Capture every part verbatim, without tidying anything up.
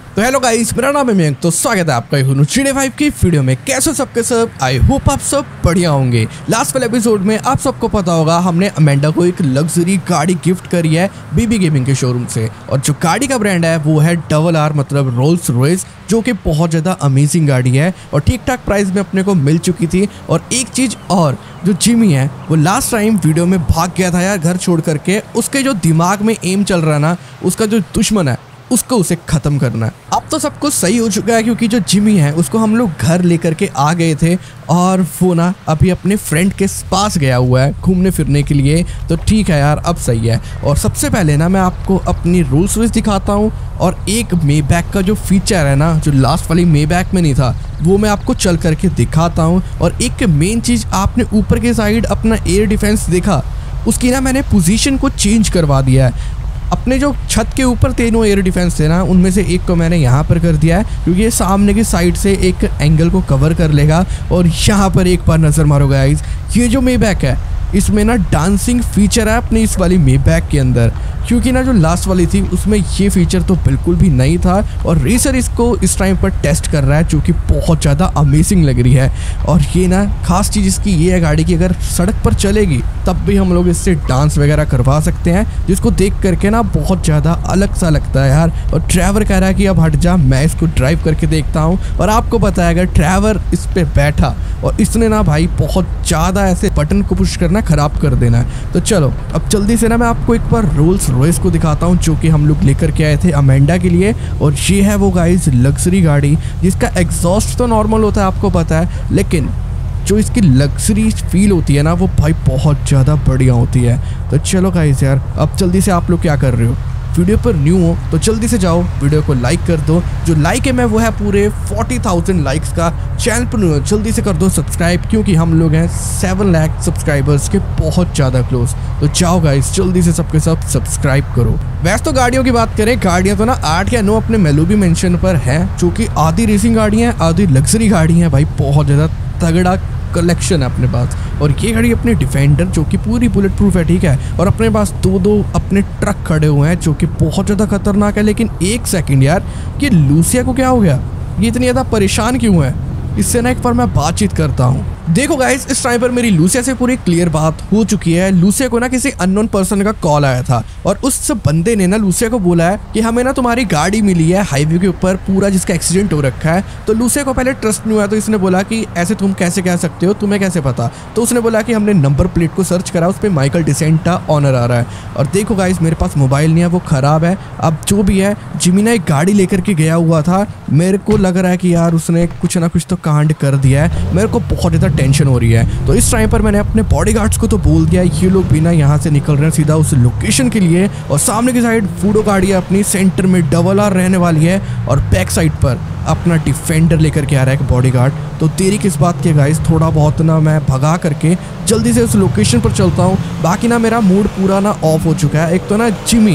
तो hello guys, मेरा नाम है मयंक। तो स्वागत है आपका जी टी ए फाइव की वीडियो में। कैसे सबके सब, आई होप आप सब बढ़िया होंगे। लास्ट वाले एपिसोड में आप सबको पता होगा हमने अमेंडा को एक लग्जरी गाड़ी गिफ्ट करी है बीबी गेमिंग के शोरूम से, और जो गाड़ी का ब्रांड है वो है डबल आर मतलब रोल्स रॉयस, जो कि बहुत ज़्यादा अमेजिंग गाड़ी है और ठीक ठाक प्राइस में अपने को मिल चुकी थी। और एक चीज़ और, जो जिमी है वो लास्ट टाइम वीडियो में भाग गया था यार घर छोड़ करके। उसके जो दिमाग में एम चल रहा है ना, उसका जो दुश्मन है उसको उसे खत्म करना है। अब तो सब कुछ सही हो चुका है, क्योंकि जो जिमी है उसको हम लोग घर लेकर के आ गए थे और वो ना अभी अपने फ्रेंड के पास गया हुआ है घूमने फिरने के लिए। तो ठीक है यार, अब सही है। और सबसे पहले ना मैं आपको अपनी रोल्स रॉयस दिखाता हूँ, और एक मेबैक का जो फीचर है ना, जो लास्ट वाली मेबैक में नहीं था, वो मैं आपको चल करके दिखाता हूँ। और एक मेन चीज़, आपने ऊपर के साइड अपना एयर डिफेंस देखा, उसकी ना मैंने पोजीशन को चेंज करवा दिया है। अपने जो छत के ऊपर तीनों एयर डिफेंस थे ना, उनमें से एक को मैंने यहाँ पर कर दिया है, क्योंकि ये सामने की साइड से एक एंगल को कवर कर लेगा। और यहाँ पर एक बार नज़र मारो गाइस, ये जो मेबैक है इसमें ना डांसिंग फीचर है अपनी इस वाली मेबैक के अंदर, क्योंकि ना जो लास्ट वाली थी उसमें ये फीचर तो बिल्कुल भी नहीं था। और रेसर इसको इस टाइम पर टेस्ट कर रहा है, जो कि बहुत ज़्यादा अमेजिंग लग रही है। और ये ना खास चीज़ इसकी ये है गाड़ी की, अगर सड़क पर चलेगी तब भी हम लोग इससे डांस वगैरह करवा सकते हैं, जिसको देख करके ना बहुत ज़्यादा अलग सा लगता है यार। और ट्रैवर कह रहा है कि अब हट जा, मैं इसको ड्राइव करके देखता हूँ। और आपको पता है, अगर ट्रैवर इस पर बैठा और इसने ना भाई बहुत ज़्यादा ऐसे बटन को पुश करना, खराब कर देना है। तो चलो अब जल्दी से ना मैं आपको एक बार रोल्स रॉयस को दिखाता हूँ, जो कि हम लोग लेकर के आए थे अमेंडा के लिए। और ये है वो गाइस लग्जरी गाड़ी, जिसका एग्जॉस्ट तो नॉर्मल होता है, आपको पता है, लेकिन जो इसकी लग्जरी फील होती है ना, वो भाई बहुत ज़्यादा बढ़िया होती है। तो चलो गाइस यार, अब जल्दी से आप लोग क्या कर रहे हो, वीडियो पर न्यू हो तो जल्दी से जाओ वीडियो को लाइक कर दो। जो लाइक है मैं वो है पूरे चालीस हज़ार लाइक्स का। चैनल पर न्यू हो जल्दी से कर दो सब्सक्राइब, क्योंकि हम लोग हैं सेवन लाख सब्सक्राइबर्स के बहुत ज़्यादा क्लोज। तो जाओ गाइस, जल्दी से सबके सब सब्सक्राइब करो। वैसे तो गाड़ियों की बात करें, गाड़ियाँ तो ना आठ या नौ अपने मेलूबी मेंशन पर हैं, जो कि आधी रेसिंग गाड़ी हैं, आधी लग्जरी गाड़ी हैं। भाई बहुत ज़्यादा तगड़ा कलेक्शन है अपने पास। और ये गाड़ी अपनी डिफेंडर, जो कि पूरी बुलेट प्रूफ है, ठीक है। और अपने पास दो दो अपने ट्रक खड़े हुए हैं, जो कि बहुत ज़्यादा खतरनाक है। लेकिन एक सेकंड यार, ये लूसिया को क्या हो गया, ये इतनी ज़्यादा परेशान क्यों है? इससे ना एक बार मैं बातचीत करता हूँ। देखो गाइस, इस टाइम पर मेरी लूसिया से पूरी क्लियर बात हो चुकी है। लूसिया को ना किसी अननोन पर्सन का कॉल आया था, और उस बंदे ने ना लूसिया को बोला है कि हमें ना तुम्हारी गाड़ी मिली है हाईवे के ऊपर पूरा, जिसका एक्सीडेंट हो रखा है। तो लूसिया को पहले ट्रस्ट नहीं हुआ, तो इसने बोला कि ऐसे तुम कैसे कह सकते हो, तुम्हें कैसे पता? तो उसने बोला कि हमने नंबर प्लेट को सर्च करा, उस पर माइकल डिसेंटा ऑनर आ रहा है। और देखो गाइस, मेरे पास मोबाइल नहीं है, वो ख़राब है। अब जो भी है, जिमी ने एक गाड़ी लेकर के गया हुआ था। मेरे को लग रहा है कि यार उसने कुछ ना कुछ तो कांड कर दिया है। मेरे को बहुत ज़्यादा टेंशन हो रही है। तो इस टाइम पर मैंने अपने बॉडीगार्ड्स को तो बोल दिया, ये लोग भी ना यहाँ से निकल रहे हैं सीधा उस लोकेशन के लिए। और सामने की साइड फूडो गाड़ी अपनी सेंटर में डबल आर रहने वाली है, और बैक साइड पर अपना डिफेंडर लेकर के आ रहा है एक बॉडीगार्ड। तो तेरी किस बात के गाइस, थोड़ा बहुत ना मैं भगा करके जल्दी से उस लोकेशन पर चलता हूँ। बाकी ना मेरा मूड पूरा ना ऑफ हो चुका है। एक तो ना जिमी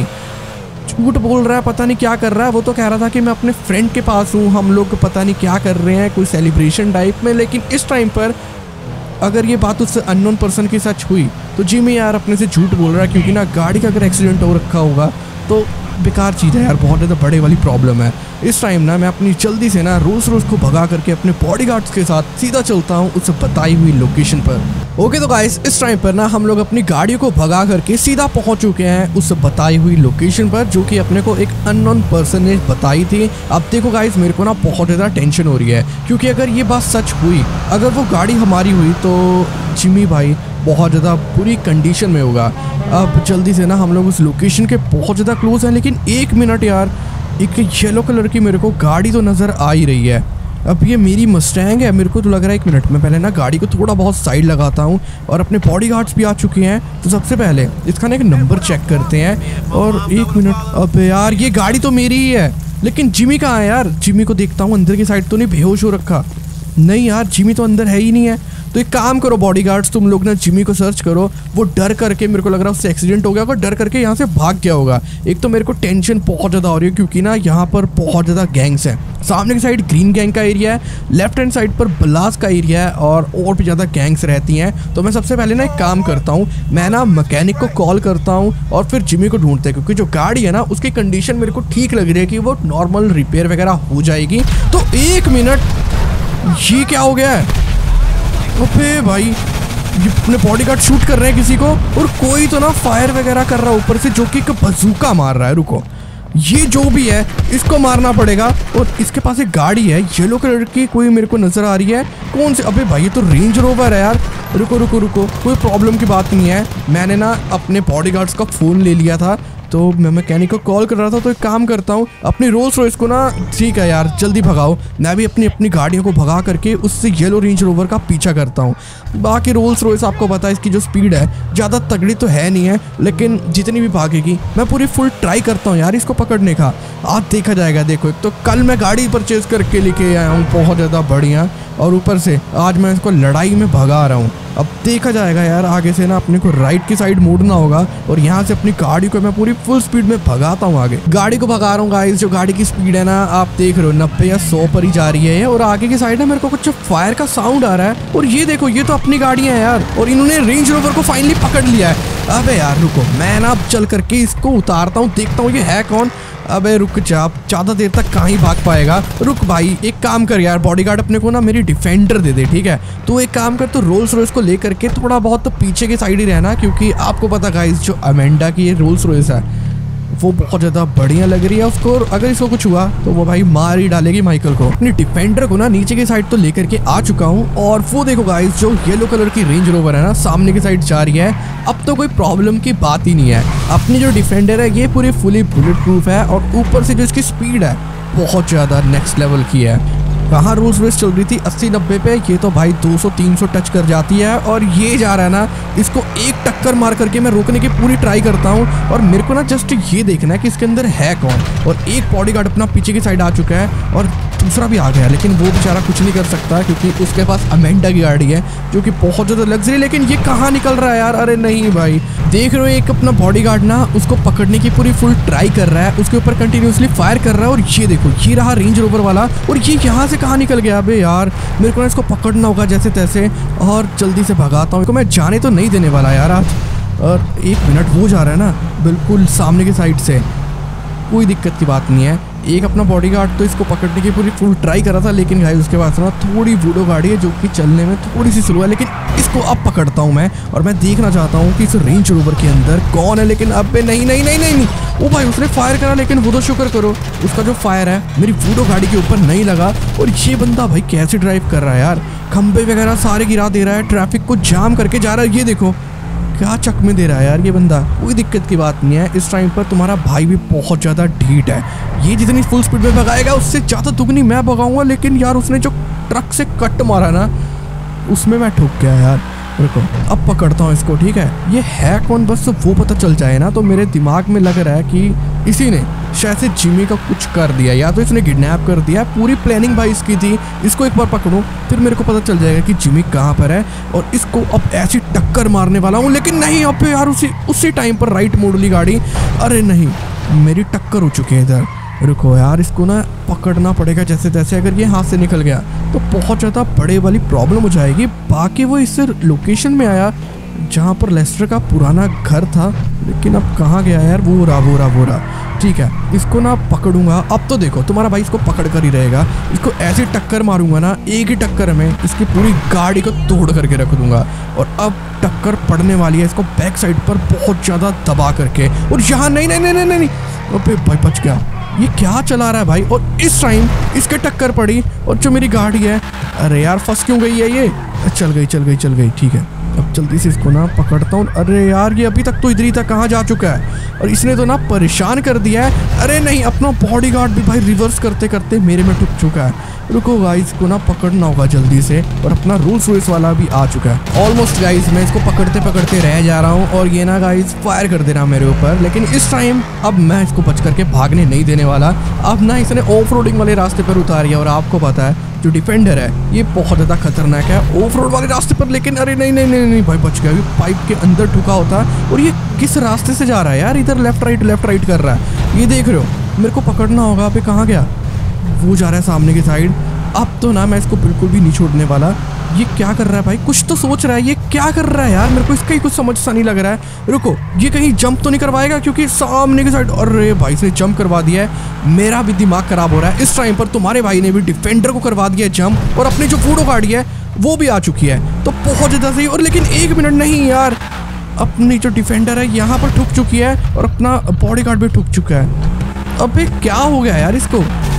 झूठ बोल रहा है, पता नहीं क्या कर रहा है। वो तो कह रहा था कि मैं अपने फ्रेंड के पास हूँ, हम लोग पता नहीं क्या कर रहे हैं, कोई सेलिब्रेशन टाइप में। लेकिन इस टाइम पर अगर ये बात उस अननोन पर्सन के साथ हुई, तो जिमी यार अपने से झूठ बोल रहा है, क्योंकि ना गाड़ी का अगर एक्सीडेंट हो रखा होगा तो बेकार चीज़ है यार, बहुत ज़्यादा बड़े वाली प्रॉब्लम है। इस टाइम ना मैं अपनी जल्दी से ना रोज रोज को भगा करके अपने बॉडीगार्ड्स के साथ सीधा चलता हूँ उस बताई हुई लोकेशन पर। ओके तो गाइस, इस टाइम पर ना हम लोग अपनी गाड़ियों को भगा करके सीधा पहुंच चुके हैं उस बताई हुई लोकेशन पर, जो कि अपने को एक अननोन पर्सन ने बताई थी। अब देखो गाइस, मेरे को ना बहुत ज़्यादा टेंशन हो रही है, क्योंकि अगर ये बात सच हुई, अगर वो गाड़ी हमारी हुई, तो जिमी भाई बहुत ज़्यादा बुरी कंडीशन में होगा। अब जल्दी से ना हम लोग उस लोकेशन के बहुत ज़्यादा क्लोज हैं। लेकिन एक मिनट यार, एक येलो कलर की मेरे को गाड़ी तो नज़र आ ही रही है। अब ये मेरी मस्टैंग है, मेरे को तो लग रहा है। एक मिनट में पहले ना गाड़ी को थोड़ा बहुत साइड लगाता हूँ, और अपने बॉडीगार्ड्स भी आ चुके हैं। तो सबसे पहले इसका ना एक नंबर चेक करते हैं। और एक मिनट, अब यार ये गाड़ी तो मेरी ही है, लेकिन जिमी कहाँ है यार? जिमी को देखता हूँ, अंदर की साइड तो नहीं बेहोश हो रखा? नहीं यार, जिमी तो अंदर है ही नहीं है। तो एक काम करो बॉडीगार्ड्स, तुम लोग ना जिमी को सर्च करो। वो डर करके, मेरे को लग रहा है उससे एक्सीडेंट हो गया होगा, डर करके यहाँ से भाग गया होगा। एक तो मेरे को टेंशन बहुत ज़्यादा हो रही है क्योंकि ना यहाँ पर बहुत ज़्यादा गैंग्स हैं। सामने की साइड ग्रीन गैंग का एरिया है, लेफ्ट हैंड साइड पर ब्लास्ट का एरिया है और और भी ज़्यादा गैंग्स रहती हैं। तो मैं सबसे पहले ना एक काम करता हूँ, मैं ना मैकेनिक को कॉल करता हूँ और फिर जिमी को ढूंढते हैं, क्योंकि जो गाड़ी है ना उसकी कंडीशन मेरे को ठीक लग रही है कि वो नॉर्मल रिपेयर वगैरह हो जाएगी। तो एक मिनट, ये क्या हो गया है? अबे भाई, ये अपने बॉडीगार्ड शूट कर रहे हैं किसी को और कोई तो ना फायर वगैरह कर रहा है ऊपर से, जो कि एक बंदूका मार रहा है। रुको, ये जो भी है इसको मारना पड़ेगा। और इसके पास एक गाड़ी है येलो कलर की, कोई मेरे को नजर आ रही है। कौन से? अबे भाई, ये तो रेंज रोवर है यार। रुको रुको रुको, कोई प्रॉब्लम की बात नहीं है। मैंने ना अपने बॉडीगार्ड्स का फ़ोन ले लिया था, तो मैं मैकेनिक को कॉल कर रहा था। तो एक काम करता हूँ, अपनी रोल्स रॉयस को ना, ठीक है यार जल्दी भगाओ, मैं भी अपनी अपनी गाड़ियों को भगा करके उससे येलो रेंज रोवर का पीछा करता हूँ। बाकी रोल्स रॉयस आपको पता है इसकी जो स्पीड है ज़्यादा तगड़ी तो है नहीं है, लेकिन जितनी भी भागेगी मैं पूरी फुल ट्राई करता हूँ यार इसको पकड़ने का। आज देखा जाएगा। देखो, एक तो कल मैं गाड़ी परचेज करके लेके आया हूँ बहुत ज़्यादा बढ़िया, और ऊपर से आज मैं इसको लड़ाई में भगा रहा हूँ। अब देखा जाएगा यार, आगे से ना अपने को राइट की साइड मोड़ना होगा और यहाँ से अपनी गाड़ी को मैं पूरी फुल स्पीड में भगाता हूँ आगे। गाड़ी को भगा रहा हूँ गाइस। जो गाड़ी की स्पीड है ना, आप देख रहे हो नब्बे या सौ पर ही जा रही है। और आगे की साइड में मेरे को कुछ फायर का साउंड आ रहा है, और ये देखो, ये तो अपनी गाड़ी है यार, और इन्होंने रेंज रोवर को फाइनली पकड़ लिया है। अबे यार रुको, मैं ना अब चल करके इसको उतारता हूँ, देखता हूँ ये है कौन। अबे रुक जा, ज़्यादा देर तक कहाँ ही भाग पाएगा। रुक भाई, एक काम कर यार, बॉडीगार्ड अपने को ना मेरी डिफेंडर दे दे, ठीक है? तो एक काम कर, तो रोल्स रॉयस को ले करके थोड़ा बहुत तो पीछे की साइड ही रहना, क्योंकि आपको पता गाइस जो अमेंडा की ये रोल्स रॉयस है वो बहुत ज़्यादा बढ़िया लग रही है उसको, और अगर इसको कुछ हुआ तो वो भाई मार ही डालेगी माइकल को। अपनी डिफेंडर को ना नीचे की साइड तो लेकर के आ चुका हूँ, और वो देखो गाइस जो येलो कलर की रेंज रोवर है ना सामने की साइड जा रही है। अब तो कोई प्रॉब्लम की बात ही नहीं है। अपनी जो डिफेंडर है ये पूरी फुली बुलेट प्रूफ है, और ऊपर से जो इसकी स्पीड है बहुत ज़्यादा नेक्स्ट लेवल की है। कहाँ रोल्स रॉयस चल रही थी अस्सी नब्बे पे, ये तो भाई दो सौ तीन सौ टच कर जाती है। और ये जा रहा है ना, इसको एक टक्कर मार करके मैं रोकने की पूरी ट्राई करता हूँ, और मेरे को ना जस्ट ये देखना है कि इसके अंदर है कौन। और एक बॉडीगार्ड अपना पीछे की साइड आ चुका है और दूसरा भी आ गया, लेकिन वो बेचारा कुछ नहीं कर सकता क्योंकि उसके पास अमेंडा की गाड़ी है जो कि बहुत ज़्यादा लग्जरी। लेकिन ये कहाँ निकल रहा है यार? अरे नहीं भाई, देख रहे हो एक अपना बॉडीगार्ड ना उसको पकड़ने की पूरी फुल ट्राई कर रहा है, उसके ऊपर कंटिन्यूसली फायर कर रहा है। और ये देखो, ये रहा रेंज रोवर वाला, और ये यहाँ से कहाँ निकल गया? अबे यार, मेरे को ना इसको पकड़ना होगा जैसे तैसे, और जल्दी से भगाता हूँ इसको। मैं जाने तो नहीं देने वाला यार आज। और एक मिनट, वो जा रहा है ना बिल्कुल सामने की साइड से, कोई दिक्कत की बात नहीं है। एक अपना बॉडीगार्ड तो इसको पकड़ने की पूरी फुल ट्राई कर रहा था, लेकिन भाई उसके पास ना थोड़ी वुडो गाड़ी है जो कि चलने में थोड़ी सी स्लो है। लेकिन इसको अब पकड़ता हूँ मैं, और मैं देखना चाहता हूँ कि इस रेंज रोवर के अंदर कौन है। लेकिन अब नहीं नहीं नहीं नहीं नहीं, ओ भाई उसने फायर करा, लेकिन वो तो शुक्र करो उसका जो फायर है मेरी वुडो गाड़ी के ऊपर नहीं लगा। और ये बंदा भाई कैसे ड्राइव कर रहा है यार, खंबे वगैरह सारे गिरा दे रहा है, ट्रैफिक को जाम करके जा रहा है। ये देखो क्या चकमे दे रहा है यार ये बंदा। कोई दिक्कत की बात नहीं है, इस टाइम पर तुम्हारा भाई भी बहुत ज़्यादा ढीठ है। ये जितनी फुल स्पीड में भगाएगा उससे ज़्यादा दुगनी मैं भगाऊंगा। लेकिन यार उसने जो ट्रक से कट मारा ना, उसमें मैं ठुक गया यार। रुको, अब पकड़ता हूँ इसको, ठीक है? ये है कौन बस वो पता चल जाए ना, तो मेरे दिमाग में लग रहा है कि इसी ने शायद से जिमी का कुछ कर दिया, या तो इसने किडनैप कर दिया। पूरी प्लानिंग भाई इसकी थी। इसको एक बार पकड़ूं फिर मेरे को पता चल जाएगा कि जिमी कहाँ पर है, और इसको अब ऐसी टक्कर मारने वाला हूँ। लेकिन नहीं, अब यार उसी उसी टाइम पर राइट मोड़ ली गाड़ी। अरे नहीं, मेरी टक्कर हो चुकी है इधर। रुको यार, इसको ना पकड़ना पड़ेगा जैसे तैसे। अगर ये हाथ से निकल गया तो बहुत ज़्यादा बड़े वाली प्रॉब्लम हो जाएगी। बाकी वो इससे लोकेशन में आया जहाँ पर लेस्टर का पुराना घर था, लेकिन अब कहाँ गया यार? वो रहा वो रहा वो रहा। ठीक है, इसको ना पकड़ूंगा। अब तो देखो तुम्हारा भाई इसको पकड़ कर ही रहेगा। इसको ऐसी टक्कर मारूंगा ना, एक ही टक्कर में इसकी पूरी गाड़ी को तोड़ करके रख दूंगा। और अब टक्कर पड़ने वाली है इसको बैक साइड पर बहुत ज़्यादा दबा करके। और यहाँ नहीं नहीं नहीं नहीं नहीं, अबे भाई बच गया। ये क्या चला रहा है भाई? और इस टाइम इसके टक्कर पड़ी, और जो मेरी गाड़ी है, अरे यार फंस क्यों गई है ये? चल गई चल गई चल गई ठीक है, अब जल्दी से इसको ना पकड़ता हूँ। अरे यार ये अभी तक तो इधर ही तक कहाँ जा चुका है, और इसने तो ना परेशान कर दिया है। अरे नहीं, अपना बॉडीगार्ड भी भाई रिवर्स करते करते मेरे में टूट चुका है। रुको गाइस, को ना पकड़ना होगा जल्दी से, और अपना रोल्स रॉयस वाला भी आ चुका है ऑलमोस्ट गाइस। मैं इसको पकड़ते पकड़ते रह जा रहा हूँ और ये ना गाइस फायर कर देना मेरे ऊपर, लेकिन इस टाइम अब मैं इसको बच करके भागने नहीं देने वाला। अब ना इसने ऑफ रोडिंग वाले रास्ते पर उतारिया, और आपको पता है जो डिफेंडर है ये बहुत ज्यादा खतरनाक है ऑफ रोड वाले रास्ते पर। लेकिन अरे नहीं नहीं नहीं नहीं भाई, बच गया। पाइप के अंदर ठुका होता है, और ये किस रास्ते से जा रहा है यार, इधर लेफ्ट राइट लेफ्ट राइट कर रहा है। ये देख रहे हो, मेरे को पकड़ना होगा। अबे कहाँ गया? वो जा रहा है सामने की साइड। अब तो ना मैं इसको बिल्कुल भी नहीं छोड़ने वाला। ये क्या कर रहा है भाई? कुछ तो सोच रहा है। ये क्या कर रहा है यार? मेरे को इसका ही कुछ समझ सा नहीं लग रहा है। रुको, ये कहीं जंप तो नहीं करवाएगा? क्योंकि सामने की साइड, अरे भाई इसने जंप करवा दिया है। मेरा भी दिमाग खराब हो रहा है इस टाइम पर। तुम्हारे भाई ने भी डिफेंडर को करवा दिया है जंप, और अपनी जो फूडो गाड़ी है वो भी आ चुकी है। तो बहुत ज़्यादा सही। और लेकिन एक मिनट नहीं यार, अपनी जो डिफेंडर है यहाँ पर ठुक चुकी है, और अपना बॉडी गार्ड भी ठुक चुका है। अबे क्या हो गया यार इसको?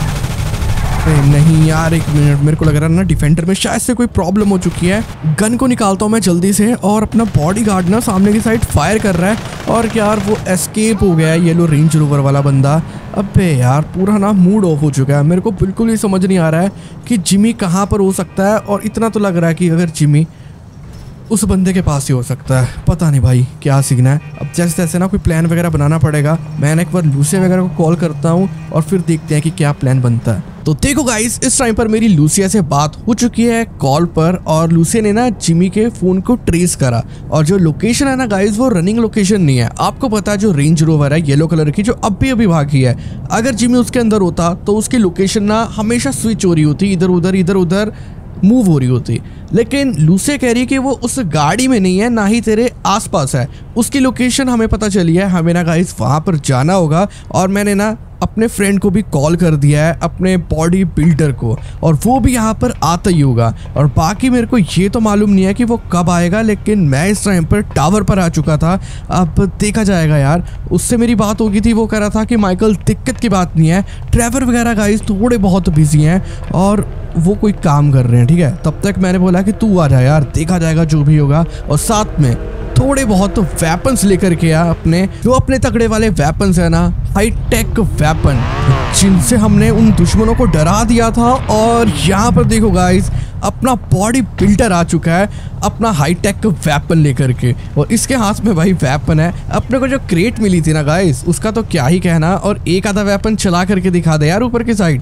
नहीं यार, एक मिनट, मेरे को लग रहा है ना डिफेंडर में शायद से कोई प्रॉब्लम हो चुकी है। गन को निकालता हूँ मैं जल्दी से, और अपना बॉडी गार्ड ना सामने की साइड फायर कर रहा है, और यार वो एस्केप हो गया है येलो रेंज रोवर वाला बंदा। अबे यार पूरा ना मूड ऑफ हो चुका है। मेरे को बिल्कुल ही समझ नहीं आ रहा है कि जिमी कहाँ पर हो सकता है, और इतना तो लग रहा है कि अगर जिमी उस बंदे के पास ही हो सकता है। पता नहीं भाई क्या सीखना है। अब जैसे तैसे ना कोई प्लान वगैरह बनाना पड़ेगा। मैं एक बार लूसिया वगैरह को कॉल करता हूँ, और फिर देखते हैं कि क्या प्लान बनता है। तो देखो गाइस, इस टाइम पर मेरी लूसिया से बात हो चुकी है कॉल पर, और लूसिया ने ना जिमी के फोन को ट्रेस करा, और जो लोकेशन है ना गाइस वो रनिंग लोकेशन नहीं है। आपको पता है जो रेंज रोवर है येलो कलर की, जो अब भी अभी भागी है, अगर जिमी उसके अंदर होता तो उसकी लोकेशन ना हमेशा स्विच हो रही होती, इधर उधर इधर उधर मूव हो रही होती। लेकिन लूसिया कह रही है कि वो उस गाड़ी में नहीं है, ना ही तेरे आसपास है। उसकी लोकेशन हमें पता चली है, हमें ना गाइस वहाँ पर जाना होगा। और मैंने ना अपने फ्रेंड को भी कॉल कर दिया है, अपने बॉडी बिल्डर को, और वो भी यहाँ पर आता ही होगा। और बाकी मेरे को ये तो मालूम नहीं है कि वो कब आएगा, लेकिन मैं इस टाइम पर टावर पर आ चुका था। अब देखा जाएगा यार। उससे मेरी बात हो गई थी, वो कह रहा था कि माइकल दिक्कत की बात नहीं है, ट्रैवर वगैरह गाइस थोड़े बहुत बिजी हैं और वो कोई काम कर रहे हैं, ठीक है। तब तक मैंने बोला कि तू आ जा यार, देखा जाएगा जो भी होगा। और साथ में थोड़े बहुत तो वेपन्स लेकर के आ, अपने जो अपने तगड़े वाले वेपन्स है ना, हाई टेक वेपन, जिनसे हमने उन दुश्मनों को डरा दिया था। और यहाँ पर देखो गाइस, अपना बॉडी बिल्डर आ चुका है अपना हाई टेक वेपन लेकर के, और इसके हाथ में भाई वेपन है। अपने को जो क्रेट मिली थी ना गाइस, उसका तो क्या ही कहना। और एक आधा वेपन चला करके दिखा दे यार ऊपर की साइड।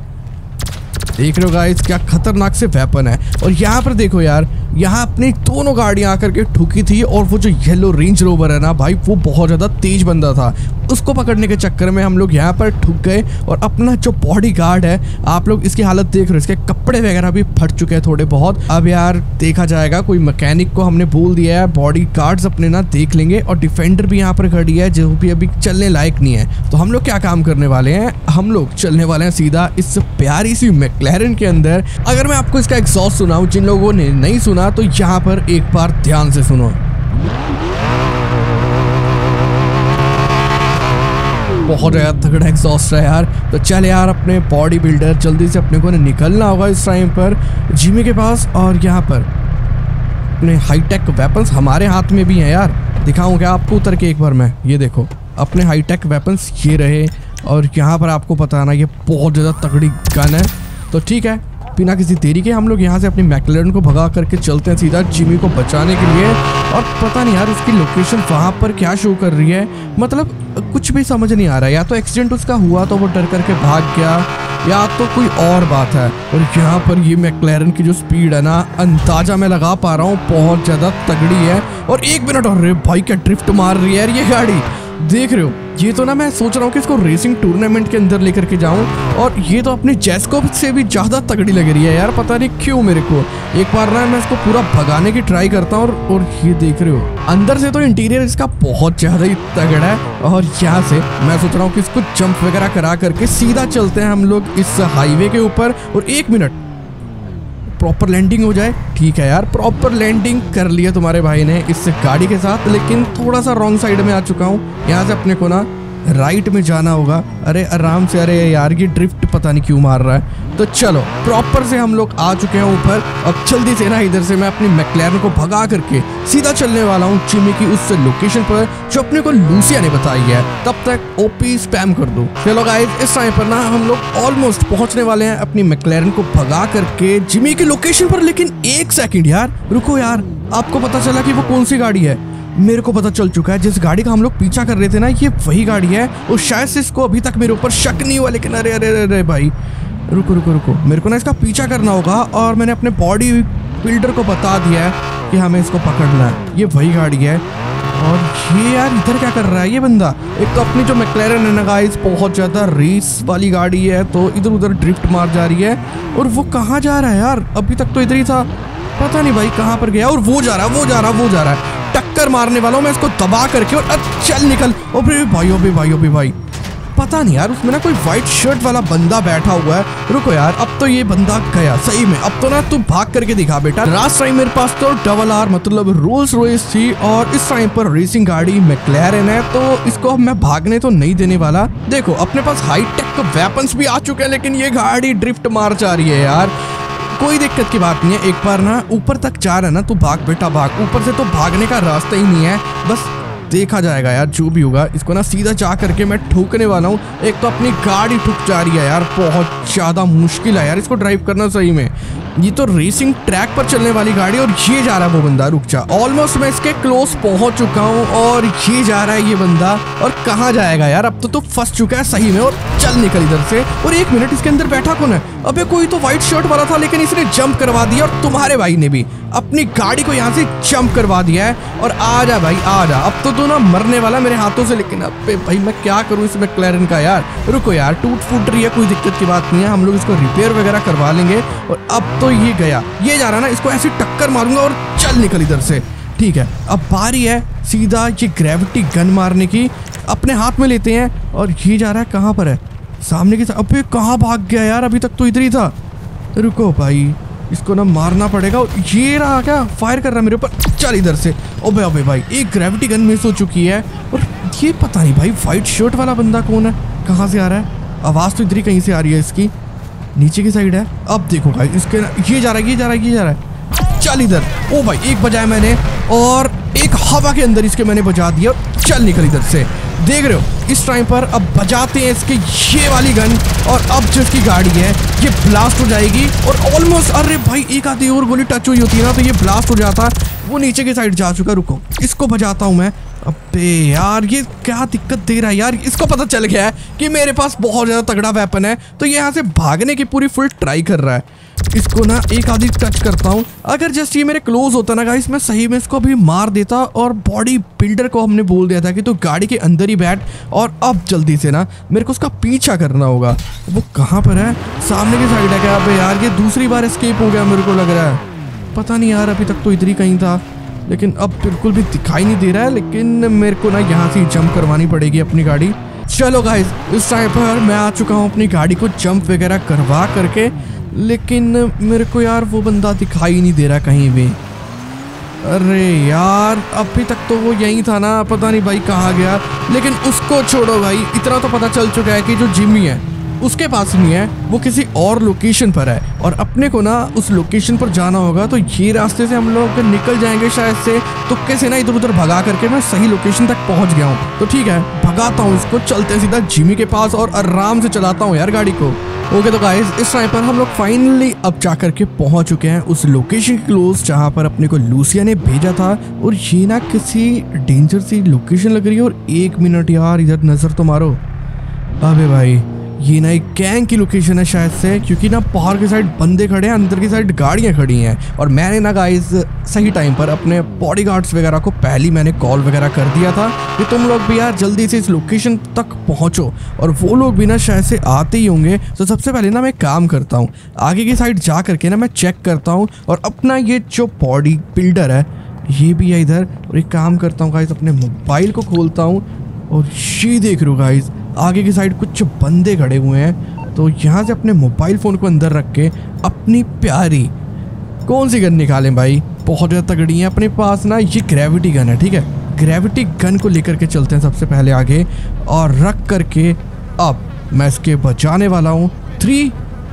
देख रहे हो गाइस क्या खतरनाक से वेपन है। और यहाँ पर देखो यार, यहाँ अपनी दोनों गाड़ियाँ आकर के ठुकी थी, और वो जो येलो रेंज रोवर है ना भाई, वो बहुत ज़्यादा तेज बंदा था। उसको पकड़ने के चक्कर में हम लोग यहाँ पर ठुक गए। और अपना जो बॉडी गार्ड है, आप लोग इसकी हालत देख रहे हो, इसके कपड़े वगैरह भी फट चुके हैं थोड़े बहुत। अब यार देखा जाएगा, कोई मैकेनिक को हमने बोल दिया है, बॉडी गार्ड्स अपने ना देख लेंगे। और डिफेंडर भी यहाँ पर खड़ी है जो भी अभी चलने लायक नहीं है। तो हम लोग क्या काम करने वाले हैं, हम लोग चलने वाले हैं सीधा इस प्यारी सी मैकलैरन के अंदर। अगर मैं आपको इसका एग्जॉस्ट सुनाऊं, जिन लोगों ने नहीं सुना तो यहाँ पर एक बार ध्यान से सुनो। बहुत ज़्यादा तगड़ा एग्जॉस्ट है यार। तो चल यार अपने बॉडी बिल्डर, जल्दी से अपने को निकलना होगा इस टाइम पर जिमी के पास। और यहाँ पर अपने हाईटेक वेपन्स हमारे हाथ में भी हैं यार, दिखाऊं क्या आपको उतर के एक बार मैं। ये देखो अपने हाईटेक वेपन्स ये रहे, और यहाँ पर आपको पता है ना ये बहुत ज़्यादा तगड़ी गन है। तो ठीक है, बिना किसी देरी के हम लोग यहाँ से अपनी मैकलैरन को भगा करके चलते हैं सीधा जिमी को बचाने के लिए। और पता नहीं यार उसकी लोकेशन वहाँ पर क्या शो कर रही है, मतलब कुछ भी समझ नहीं आ रहा है। या तो एक्सीडेंट उसका हुआ तो वो डर करके भाग गया, या तो कोई और बात है। और यहाँ पर ये मैकलैरन की जो स्पीड है ना, अंदाजा मैं लगा पा रहा हूँ बहुत ज़्यादा तगड़ी है। और एक मिनट, और भाई क्या ड्रिफ्ट मार रही है यार ये गाड़ी, देख रहे हो। ये तो ना मैं सोच रहा हूँ कि इसको रेसिंग टूर्नामेंट के अंदर लेकर के जाऊँ। और ये तो अपनी जेस्को से भी ज़्यादा तगड़ी लग रही है यार, पता नहीं क्यों मेरे को। एक बार ना मैं इसको पूरा भगाने की ट्राई करता हूँ। और, और ये देख रहे हो अंदर से तो इंटीरियर इसका बहुत ज़्यादा ही तगड़ा है। और यहाँ से मैं सोच रहा हूँ कि इसको जंप वगैरह करा करके सीधा चलते हैं हम लोग इस हाईवे के ऊपर। और एक मिनट, प्रॉपर लैंडिंग हो जाए। ठीक है यार, प्रॉपर लैंडिंग कर लिया तुम्हारे भाई ने इस गाड़ी के साथ, लेकिन थोड़ा सा रॉन्ग साइड में आ चुका हूँ। यहाँ से अपने को ना राइट में जाना होगा। अरे आराम से, अरे यार ये ड्रिफ्ट पता नहीं क्यों मार रहा है। तो चलो प्रॉपर से हम लोग आ चुके हैं ऊपर। अब जल्दी से ना इधर से मैं अपनी मैक्लेरन को भगा करके सीधा चलने वाला हूँ जिमी की उस लोकेशन पर जो अपने को लूसिया ने बताई है। तब तक ओपी स्पैम कर दो। चलो गाइस, इस टाइम पर ना हम लोग ऑलमोस्ट पहुंचने वाले हैं अपनी मैक्लेरन को भगा करके जिमी की लोकेशन पर। लेकिन एक सेकंड यार, रुको यार, आपको पता चला कि वो कौन सी गाड़ी है? मेरे को पता चल चुका है, जिस गाड़ी का हम लोग पीछा कर रहे थे ना, ये वही गाड़ी है। और शायद से इसको अभी तक मेरे ऊपर शक नहीं हुआ। लेकिन अरे अरे अरे भाई, रुको रुको रुको, मेरे को ना इसका पीछा करना होगा। और मैंने अपने बॉडी बिल्डर को बता दिया है कि हमें इसको पकड़ना है। ये वही गाड़ी है। और ये यार इधर क्या कर रहा है ये बंदा? एक तो अपनी जो मैक्लेरन है ना गाइस, बहुत ज़्यादा रेस वाली गाड़ी है, तो इधर उधर ड्रिफ्ट मार जा रही है। और वो कहाँ जा रहा है यार? अभी तक तो इधर ही था, पता नहीं भाई कहाँ पर गया। और वो जा रहा है, वो जा रहा है, वो जा रहा है। टक्कर मारने वाला हूँ मैं इसको दबा करके। और चल निकल। ओ भाई, ओ भाई, ओ भाई, पता नहीं यार, उसमें ना कोई व्हाइट शर्ट वाला बंदा बैठा हुआ है। रुको यार, अब तो ये बंदा गया सही में। अब तो ना तू भाग करके दिखा बेटा। लास्ट टाइम मेरे पास तो डबल आर मतलब रोल्स रॉयस थी, और इस टाइम पर रेसिंग गाड़ी मैक्लेरन है, तो इसको अब मैं भागने तो नहीं देने वाला। देखो अपने पास हाई टेक वेपन्स भी आ चुके हैं, लेकिन ये गाड़ी ड्रिफ्ट मार जा रही है यार। कोई दिक्कत की बात नहीं है। एक बार ना ऊपर तक जा रहा है ना, तू भाग बेटा भाग। ऊपर से तो भागने का रास्ता ही नहीं है, बस देखा जाएगा यार जो भी होगा। इसको ना सीधा जा करके मैं ठोकने वाला हूँ। एक तो अपनी गाड़ी ठुक जा रही है यार, बहुत ज़्यादा मुश्किल है यार इसको ड्राइव करना सही में। ये तो रेसिंग ट्रैक पर चलने वाली गाड़ी, और ये जा रहा है वो बंदा। रुक जा, ऑलमोस्ट मैं इसके क्लोज पहुंच चुका हूँ। और ये जा रहा है ये बंदा, और कहाँ जाएगा यार? अब तो तू फंस चुका है सही में। और चल निकल इधर से। और एक मिनट, इसके अंदर बैठा कौन है? अबे कोई तो व्हाइट शर्ट वाला था, लेकिन इसने जंप करवा दिया। और तुम्हारे भाई ने भी अपनी गाड़ी को यहाँ से जंप करवा दिया है। और आ जा भाई आ जा, अब तो तू ना मरने वाला मेरे हाथों से। लेकिन अबे भाई मैं क्या करूँ इस मैक्लेरन का यार? रुको यार, टूट फूट रही है, कोई दिक्कत की बात नहीं है, हम लोग इसको रिपेयर वगैरह करवा लेंगे। और अब तो ये गया, ये जा रहा ना, इसको ऐसी टक्कर मारूंगा। और चल निकल इधर से। ठीक है, अब बारी है सीधा ये ग्रेविटी गन मारने की। अपने हाथ में लेते हैं। और ये जा रहा है कहाँ पर है? सामने की। अबे कहाँ भाग गया यार? अभी तक तो इधर ही था। रुको भाई, इसको ना मारना पड़ेगा। ये रहा क्या, फायर कर रहा है मेरे ऊपर। चल इधर से। ओबे ओबे भाई, एक ग्रेविटी गन मिस हो चुकी है। और ये पता नहीं भाई व्हाइट शर्ट वाला बंदा कौन है, कहाँ से आ रहा है? आवाज़ तो इधर ही कहीं से आ रही है इसकी, नीचे की साइड है। अब देखो भाई, इसके ये जा रहा है, ये जा रहा है, ये जा रहा है। चल इधर। ओ भाई, एक बजाया मैंने, और एक हवा के अंदर इसके मैंने बजा दिया। चल निकल इधर से। देख रहे हो इस टाइम पर अब बजाते हैं इसके ये वाली गन। और अब जो इसकी गाड़ी है ये ब्लास्ट हो जाएगी। और ऑलमोस्ट, अरे भाई एक आधी और गोली टच हुई होती है ना तो ये ब्लास्ट हो जाता। वो नीचे की साइड जा चुका। रुको, इसको बजाता हूँ मैं। अबे यार ये क्या दिक्कत दे रहा है यार? इसको पता चल गया है कि मेरे पास बहुत ज़्यादा तगड़ा वेपन है, तो ये यहाँ से भागने की पूरी फुल ट्राई कर रहा है। इसको ना एक आधी टच करता हूँ। अगर जस्ट ये मेरे क्लोज होता ना गाइस, मैं सही में इसको अभी मार देता। और बॉडी बिल्डर को हमने बोल दिया था कि तू गाड़ी के अंदर ही बैठ। और अब जल्दी से ना मेरे को उसका पीछा करना होगा। वो कहाँ पर है? सामने की साइड है क्या? अबे यार ये दूसरी बार एस्केप हो गया मेरे को लग रहा है। पता नहीं यार, अभी तक तो इधर ही कहीं था, लेकिन अब बिल्कुल भी दिखाई नहीं दे रहा है। लेकिन मेरे को ना यहाँ से जंप करवानी पड़ेगी अपनी गाड़ी। चलो गाइस, इस टाइम पर मैं आ चुका हूँ अपनी गाड़ी को जंप वगैरह करवा करके। लेकिन मेरे को यार वो बंदा दिखाई नहीं दे रहा कहीं भी। अरे यार अभी तक तो वो यहीं था ना, पता नहीं भाई कहाँ गया। लेकिन उसको छोड़ो भाई, इतना तो पता चल चुका है कि जो जिमी है उसके पास नहीं है, वो किसी और लोकेशन पर है। और अपने को ना उस लोकेशन पर जाना होगा, तो ये रास्ते से हम लोग निकल जाएंगे शायद से। तुक्के से ना इधर उधर भगा करके मैं सही लोकेशन तक पहुंच गया हूँ। तो ठीक है, भगाता हूँ इसको, चलते सीधा जिमी के पास और आराम से चलाता हूँ यार गाड़ी को। ओके तो गाइस, इस टाइम पर हम लोग फाइनली अब जा करके पहुंच चुके हैं उस लोकेशन के क्लोज जहाँ पर अपने को लूसिया ने भेजा था। और ये ना किसी डेंजर सी लोकेशन लग रही है। और एक मिनट यार, इधर नजर तो मारो। अबे भाई ये ना एक गैंग की लोकेशन है शायद से, क्योंकि ना बाहर की साइड बंदे खड़े हैं, अंदर की साइड गाड़ियां खड़ी हैं। और मैंने ना गाइस सही टाइम पर अपने बॉडीगार्ड्स वगैरह को पहले मैंने कॉल वगैरह कर दिया था कि तुम लोग भी यार जल्दी से इस लोकेशन तक पहुंचो। और वो लोग भी ना शायद से आते ही होंगे। तो सबसे पहले ना मैं काम करता हूँ, आगे की साइड जा करके ना मैं चेक करता हूँ। और अपना ये जो बॉडी बिल्डर है ये भी है इधर। और एक काम करता हूँ गाइस, अपने मोबाइल को खोलता हूँ। और ये देख रहे हो गाइस, आगे की साइड कुछ बंदे खड़े हुए हैं। तो यहाँ से अपने मोबाइल फ़ोन को अंदर रख के अपनी प्यारी कौन सी गन निकालें भाई, बहुत ज़्यादा तगड़ी है अपने पास ना, ये ग्रेविटी गन है। ठीक है, ग्रेविटी गन को लेकर के चलते हैं सबसे पहले आगे और रख करके अब मैं इसके बचाने वाला हूँ। Three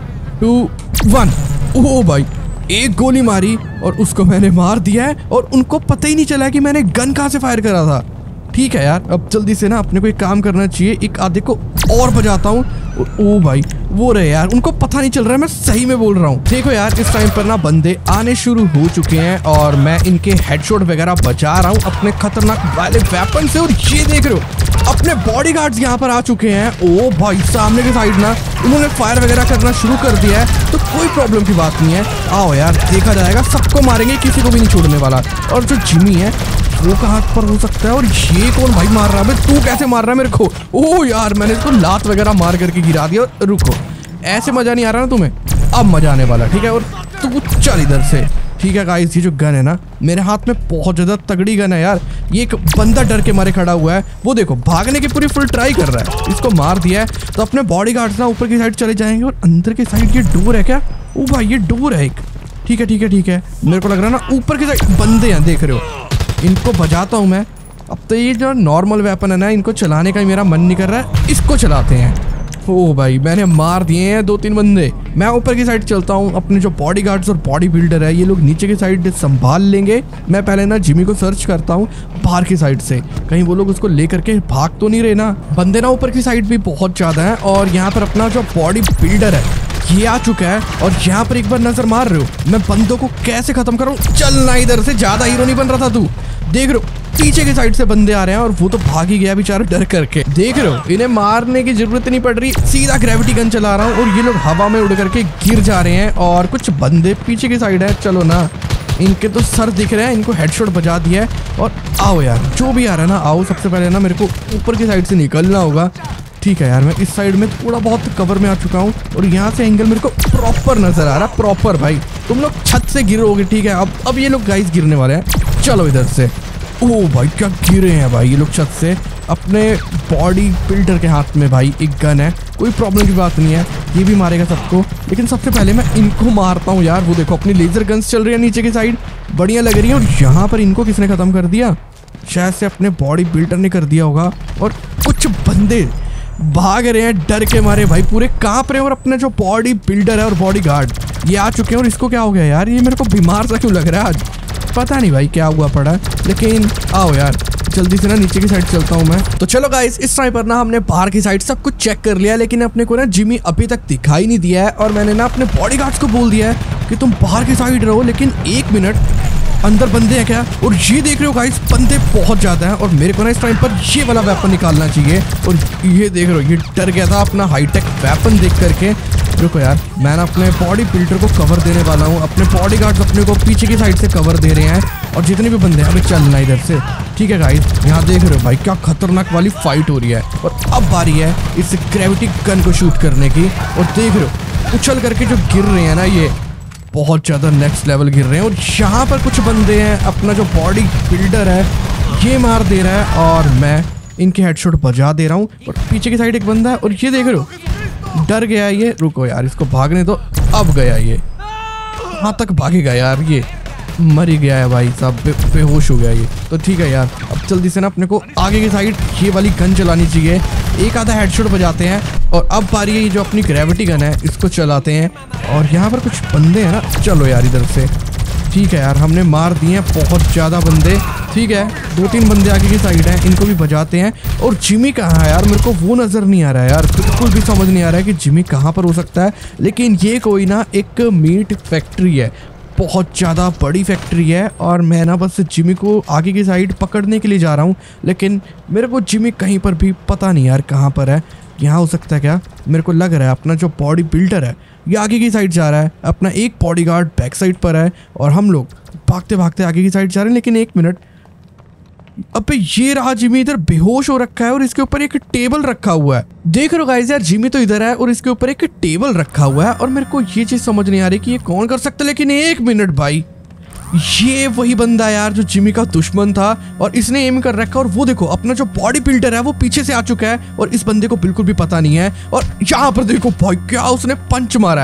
to one. ओह भाई, एक गोली मारी और उसको मैंने मार दिया है और उनको पता ही नहीं चला कि मैंने गन कहाँ से फायर करा था। ठीक है यार, अब जल्दी से ना अपने को एक काम करना चाहिए, एक आधे को और बजाता हूँ। ओ भाई वो रहे यार, उनको पता नहीं चल रहा है, मैं सही में बोल रहा हूँ। देखो यार, इस टाइम पर ना बंदे आने शुरू हो चुके हैं और मैं इनके हेडशॉट वगैरह बचा रहा हूँ अपने खतरनाक वाले वेपन से। और ये देख रहे हो अपने बॉडीगार्ड्स यहाँ पर आ चुके हैं। ओ भाई, सामने की साइड ना उन्होंने फायर वगैरह करना शुरू कर दिया है, तो कोई प्रॉब्लम की बात नहीं है। आओ यार, देखा जाएगा, सबको मारेंगे, किसी को भी नहीं छोड़ने वाला। और जो जिमी है वो कहाँ पर हो सकता है, और ये कौन भाई मार रहा है? तू कैसे मार रहा है मेरे को? ओह यार, मैंने इसको लात वगैरह मार करके गिरा दिया। और रुको, ऐसे मजा नहीं आ रहा ना तुम्हें, अब मजा आने वाला। ठीक है, और तू चल इधर से। ठीक है गाइस, ये जो गन है ना मेरे हाथ में, बहुत ज्यादा तगड़ी गन है यार। ये एक बंदा डर के मारे खड़ा हुआ है, वो देखो भागने की पूरी फुल ट्राई कर रहा है। इसको मार दिया है तो अपने बॉडीगार्ड्स ना ऊपर की साइड चले जाएंगे। और अंदर की साइड ये डोर है क्या? ओ भाई, ये डोर है एक। ठीक है ठीक है ठीक है, मेरे को लग रहा है ना ऊपर की साइड बंदे हैं, देख रहे हो। इनको बजाता हूँ मैं। अब तो ये जो नॉर्मल वेपन है ना, इनको चलाने का मेरा मन नहीं कर रहा है, इसको चलाते हैं। ओ भाई, मैंने मार दिए हैं दो तीन बंदे। मैं ऊपर की साइड चलता हूँ, अपने जो बॉडीगार्ड्स और बॉडी बिल्डर है ये लोग नीचे की साइड संभाल लेंगे। मैं पहले ना जिमी को सर्च करता हूँ बाहर की साइड से, कहीं वो लोग उसको लेकर के भाग तो नहीं रहे ना। बंदे ना ऊपर की साइड भी बहुत ज्यादा है और यहाँ पर अपना जो बॉडी बिल्डर है ये आ चुका है। और यहाँ पर एक बार नजर मार रहे हो मैं बंदों को कैसे खत्म करूँ? चलना इधर से, ज्यादा हीरो नहीं बन रहा था तू। देख रहे हो पीछे की साइड से बंदे आ रहे हैं और वो तो भाग ही गया बेचारा डर करके। देख रहे हो, इन्हें मारने की जरूरत नहीं पड़ रही, सीधा ग्रेविटी गन चला रहा हूँ और ये लोग हवा में उड़ करके गिर जा रहे हैं। और कुछ बंदे पीछे की साइड है, चलो ना, इनके तो सर दिख रहे हैं, इनको हेडशॉट बजा दिया है। और आओ यार, जो भी आ रहा है ना आओ। सबसे पहले ना मेरे को ऊपर की साइड से निकलना होगा। ठीक है यार, मैं इस साइड में थोड़ा बहुत कवर में आ चुका हूँ और यहाँ से एंगल मेरे को प्रॉपर नजर आ रहा है, प्रॉपर। भाई तुम लोग छत से गिरोगे। ठीक है, अब अब ये लोग गाइस गिरने वाले हैं। चलो इधर से। ओह भाई, क्या गिरे हैं भाई ये लोग छत से। अपने बॉडी बिल्डर के हाथ में भाई एक गन है, कोई प्रॉब्लम की बात नहीं है, ये भी मारेगा सबको। लेकिन सबसे पहले मैं इनको मारता हूँ यार। वो देखो अपनी लेजर गन्स चल रही है नीचे की साइड, बढ़िया लग रही है। और यहाँ पर इनको किसने खत्म कर दिया? शायद से अपने बॉडी बिल्डर ने कर दिया होगा। और कुछ बंदे भाग रहे हैं डर के मारे, भाई पूरे कांप रहे हैं। और अपने जो बॉडी बिल्डर है और बॉडी गार्ड ये आ चुके हैं। और इसको क्या हो गया यार, ये मेरे को बीमार सा क्यों लग रहा है आज, पता नहीं भाई क्या हुआ पड़ा। लेकिन आओ यार, जल्दी से ना नीचे की साइड चलता हूँ मैं। तो चलो गाइस, इस टाइम पर ना हमने बाहर की साइड सब कुछ चेक कर लिया, लेकिन अपने को ना जिमी अभी तक दिखाई नहीं दिया है। और मैंने ना अपने बॉडीगार्ड्स को बोल दिया है कि तुम बाहर की साइड रहो, लेकिन एक मिनट, अंदर बंदे हैं क्या? और ये देख रहे हो गाइस, बंदे बहुत ज्यादा हैं। और मेरे को ना इस टाइम पर ये वाला वेपन निकालना चाहिए। और ये देख रहे हो, ये डर गया था अपना हाईटेक वेपन देख करके। रुको यार, मैं ना अपने बॉडी बिल्डर को कवर देने वाला हूँ। अपने बॉडीगार्ड्स अपने को पीछे की साइड से कवर दे रहे हैं। और जितने भी बंदे हैं अभी चलना इधर से। ठीक है गाइस, यहाँ देख रहे हो भाई क्या खतरनाक वाली फाइट हो रही है। और अब बारी है इस ग्रेविटी गन को शूट करने की। और देख रहे हो उछल करके जो गिर रहे हैं ना, ये बहुत ज्यादा नेक्स्ट लेवल गिर रहे हैं। और यहाँ पर कुछ बंदे हैं, अपना जो बॉडी बिल्डर है ये मार दे रहा है और मैं इनके हेडशॉट बजा दे रहा हूँ। और पीछे की साइड एक बंदा है और ये देख रहे हो डर गया है ये। रुको यार, इसको भागने दो। अब गया ये, कहाँ तक भागेगा यार, ये मर ही गया है भाई साहब, बे, बेहोश हो गया ये। तो ठीक है यार, अब जल्दी से ना अपने को आगे की साइड ये वाली गन चलानी चाहिए। एक आधा हेडशॉट बजाते हैं। और अब बारी है ये जो अपनी ग्रेविटी गन है इसको चलाते हैं। और यहाँ पर कुछ बंदे हैं ना, चलो यार इधर से। ठीक है यार, हमने मार दिए हैं बहुत ज़्यादा बंदे। ठीक है, दो तीन बंदे आगे की साइड हैं, इनको भी बजाते हैं। और जिमी कहाँ है यार, मेरे को वो नज़र नहीं आ रहा है यार, बिल्कुल भी समझ नहीं आ रहा है कि जिमी कहाँ पर हो सकता है। लेकिन ये कोई ना एक मीट फैक्ट्री है, बहुत ज़्यादा बड़ी फैक्ट्री है। और मैं ना बस जिमी को आगे की साइड पकड़ने के लिए जा रहा हूँ, लेकिन मेरे को जिमी कहीं पर भी पता नहीं यार कहाँ पर है। यहाँ हो सकता है क्या? मेरे को लग रहा है अपना जो बॉडी बिल्डर है ये आगे की साइड जा रहा है, अपना एक बॉडीगार्ड बैक साइड पर है और हम लोग भागते भागते आगे की साइड जा रहे हैं। लेकिन एक मिनट, अबे ये रहा जिमी इधर बेहोश हो रखा है और इसके ऊपर एक टेबल रखा हुआ है। देख रहे हो गाइस यार, जिमी तो इधर है और इसके ऊपर एक टेबल रखा हुआ है। और मेरे को ये चीज समझ नहीं आ रही कि ये कौन कर सकता है। लेकिन एक मिनट भाई, ये वही बंदा यार जो जिमी का दुश्मन था और इसने एम कर रखा। और वो देखो अपना जो बॉडी बिल्डर है वो पीछे से आ चुका है और इस बंदे को बिल्कुल भी पता नहीं है। और यहाँ पर देखो भाई क्या उसने पंच मारा है।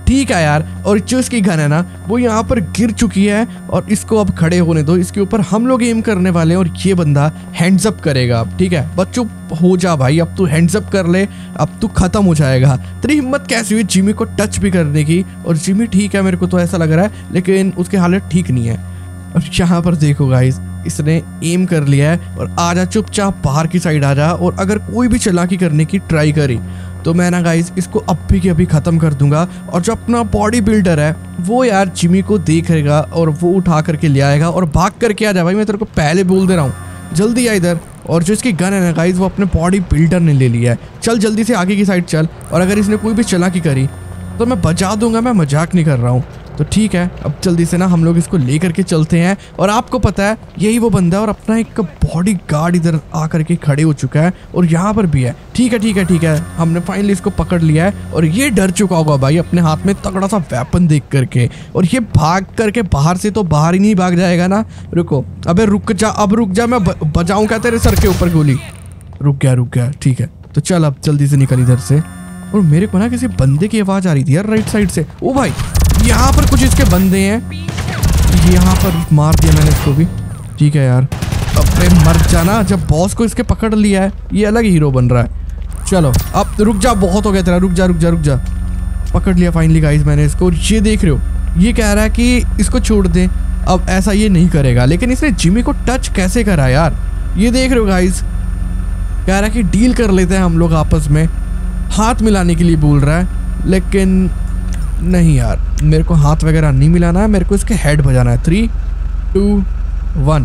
ठीक है यार। और जो इसकी गन है ना वो यहाँ पर गिर चुकी है और इसको अब खड़े होने दो। इसके ऊपर हम लोग एम करने वाले हैं और ये बंदा हैंड्स अप करेगा अब। ठीक है बच्चों हो जा भाई, अब तू हैंड्स अप कर ले, अब तू खत्म हो जाएगा। तेरी हिम्मत कैसी हुई जिमी को टच भी करने की? और जिमी ठीक है मेरे को तो ऐसा लग रहा है, लेकिन उसकी हालत ठीक नहीं है। अब यहाँ पर देखो गाइस, इसने एम कर लिया है और आजा चुपचाप बाहर की साइड आ जा। और अगर कोई भी चालाकी करने की ट्राई करी तो मैं ना गाइस इसको अभी के अभी खत्म कर दूंगा। और जो अपना बॉडी बिल्डर है वो यार जिमी को देखेगा और वो उठा करके ले आएगा और भाग करके आ जा भाई, मैं तेरे को पहले बोल दे रहा हूँ, जल्दी आ इधर। और जो इसकी गन है ना गाइस वो अपने बॉडी बिल्डर ने ले लिया है। चल जल्दी से आगे की साइड चल, और अगर इसने कोई भी चालाकी करी तो मैं बचा दूंगा, मैं मजाक नहीं कर रहा हूँ। तो ठीक है अब जल्दी से ना हम लोग इसको ले करके चलते हैं। और आपको पता है यही वो बंदा है और अपना एक बॉडी गार्ड इधर आकर के खड़े हो चुका है और यहाँ पर भी है। ठीक है ठीक है ठीक है, हमने फाइनली इसको पकड़ लिया है और ये डर चुका होगा भाई अपने हाथ में तगड़ा सा वेपन देख करके। और ये भाग करके बाहर से तो बाहर ही नहीं भाग जाएगा ना। रुको, अबे रुक जा, अब रुक जा, मैं बजाऊं क्या तेरे सर के ऊपर गोली? रुक गया रुक गया, ठीक है तो चल अब जल्दी से निकल इधर से। और मेरे को ना किसी बंदे की आवाज आ रही थी यार राइट साइड से। ओ भाई यहाँ पर कुछ इसके बंदे हैं, यहाँ पर मार दिया मैंने इसको भी। ठीक है यार, अबे मर जाना, जब बॉस को इसके पकड़ लिया है ये अलग हीरो बन रहा है। चलो अब रुक जा, बहुत हो गया तेरा, रुक जा रुक जा रुक जा। पकड़ लिया फाइनली गाइस मैंने इसको। और ये देख रहे हो ये कह रहा है कि इसको छोड़ दे, अब ऐसा ये नहीं करेगा। लेकिन इसने जिमी को टच कैसे करा यार, ये देख रहे हो गाइस, कह रहा है कि डील कर लेते हैं हम लोग आपस में, हाथ मिलाने के लिए बोल रहा है। लेकिन नहीं यार, मेरे को हाथ वगैरह नहीं मिलाना है, मेरे को इसके हेड बजाना है। थ्री टू वन,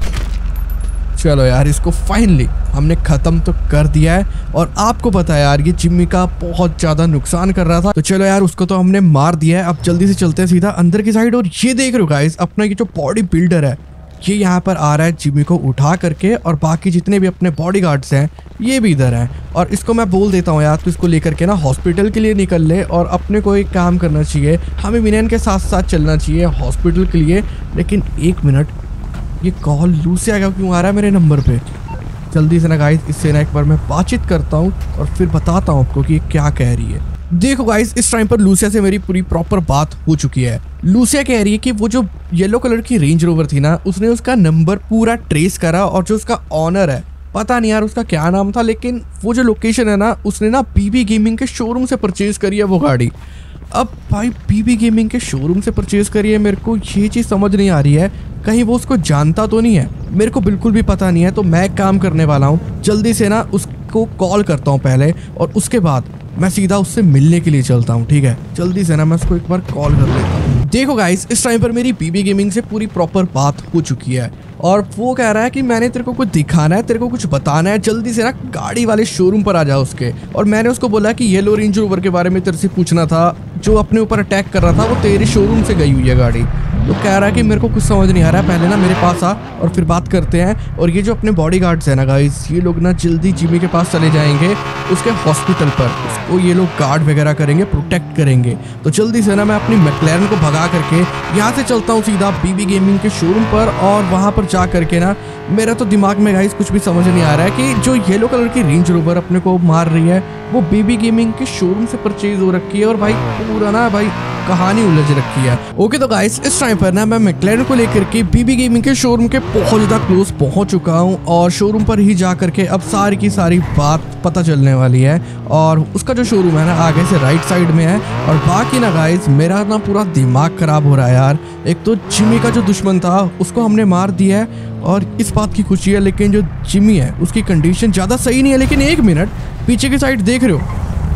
चलो यार इसको फाइनली हमने ख़त्म तो कर दिया है। और आपको पता है यार ये जिम्मी का बहुत ज़्यादा नुकसान कर रहा था, तो चलो यार उसको तो हमने मार दिया है। अब जल्दी से चलते हैं सीधा अंदर की साइड। और ये देख रहे हो गाइस अपना ये जो बॉडी बिल्डर है ये यहाँ पर आ रहा है जिमी को उठा करके, और बाकी जितने भी अपने बॉडीगार्ड्स हैं ये भी इधर हैं। और इसको मैं बोल देता हूँ यार तो इसको लेकर के ना हॉस्पिटल के लिए निकल ले, और अपने को एक काम करना चाहिए, हमें विनयन के साथ साथ चलना चाहिए हॉस्पिटल के लिए। लेकिन एक मिनट, ये कॉल लूसिया का क्यों आ रहा है मेरे नंबर पे? जल्दी से ना गाइस इससे ना एक बार मैं बातचीत करता हूँ और फिर बताता हूँ आपको कि ये क्या कह रही है। देखो गाइस इस टाइम पर लूसिया से मेरी पूरी प्रॉपर बात हो चुकी है। लूसिया कह रही है कि वो जो येलो कलर की रेंज रोवर थी ना, उसने उसका नंबर पूरा ट्रेस करा, और जो उसका ऑनर है पता नहीं यार उसका क्या नाम था, लेकिन वो जो लोकेशन है ना उसने ना बीबी गेमिंग के शोरूम से परचेज करी है वो गाड़ी। अब भाई बीबी गेमिंग के शोरूम से परचेज करी है, मेरे को ये चीज़ समझ नहीं आ रही है, कहीं वो उसको जानता तो नहीं है? मेरे को बिल्कुल भी पता नहीं है। तो मैं एक काम करने वाला हूँ, जल्दी से ना उसको कॉल करता हूँ पहले, और उसके बाद मैं सीधा उससे मिलने के लिए चलता हूँ। ठीक है जल्दी से ना मैं उसको एक बार कॉल कर लेता हूँ। देखो गाइस इस टाइम पर मेरी बीबी गेमिंग से पूरी प्रॉपर बात हो चुकी है, और वो कह रहा है कि मैंने तेरे को कुछ दिखाना है, तेरे को कुछ बताना है, जल्दी से ना गाड़ी वाले शोरूम पर आ जाओ उसके। और मैंने उसको बोला कि येलो रेंज रोवर के बारे में तेरे से पूछना था, जो अपने ऊपर अटैक कर रहा था वो तेरे शोरूम से गई हुई है गाड़ी। तो कह रहा है कि मेरे को कुछ समझ नहीं आ रहा है, पहले ना मेरे पास आ और फिर बात करते हैं। और ये जो अपने बॉडीगार्ड्स हैं ना गाइस, ये लोग ना जल्दी जिमी के पास चले जाएंगे उसके हॉस्पिटल पर, उसको ये लोग गार्ड वगैरह करेंगे, प्रोटेक्ट करेंगे। तो जल्दी से ना मैं अपनी मैक्लेरन को भगा करके यहाँ से चलता हूँ सीधा बीबी गेमिंग के शोरूम पर, और वहाँ पर जा करके ना मेरा तो दिमाग में गाइस कुछ भी समझ नहीं आ रहा है कि जो येलो कलर की रेंज रोवर अपने को मार रही है वो बीबी गेमिंग के शोरूम से परचेज हो रखी है, और भाई पूरा ना भाई कहानी उलझ रखी है। ओके तो गाइस इस टाइम पर ना मैं मैक्लेरन को लेकर के बीबी गेमिंग के शोरूम के बहुत ज़्यादा क्लोज पहुंच चुका हूं, और शोरूम पर ही जा करके अब सारी की सारी बात पता चलने वाली है। और उसका जो शोरूम है ना आगे से राइट साइड में है। और बाकी ना गाइस मेरा ना पूरा दिमाग खराब हो रहा है यार। एक तो जिमी का जो दुश्मन था उसको हमने मार दिया है, और इस बात की खुशी है, लेकिन जो जिमी है उसकी कंडीशन ज़्यादा सही नहीं है। लेकिन एक मिनट, पीछे की साइड देख रहे हो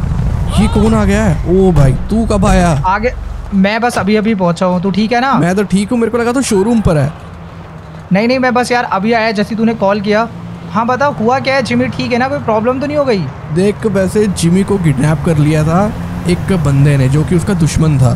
ये कौन आ गया है? ओ भाई तू कब आया? आगे मैं बस अभी अभी पहुंचा हूँ। तू ठीक है ना? मैं तो ठीक हूँ, मेरे को लगा तो शोरूम पर है। नहीं नहीं मैं बस यार अभी आया जैसे तूने कॉल किया। हाँ बताओ हुआ क्या है? जिमी ठीक है ना? कोई प्रॉब्लम तो नहीं हो गई? देख वैसे जिमी को किडनैप कर लिया था एक बंदे ने जो कि उसका दुश्मन था।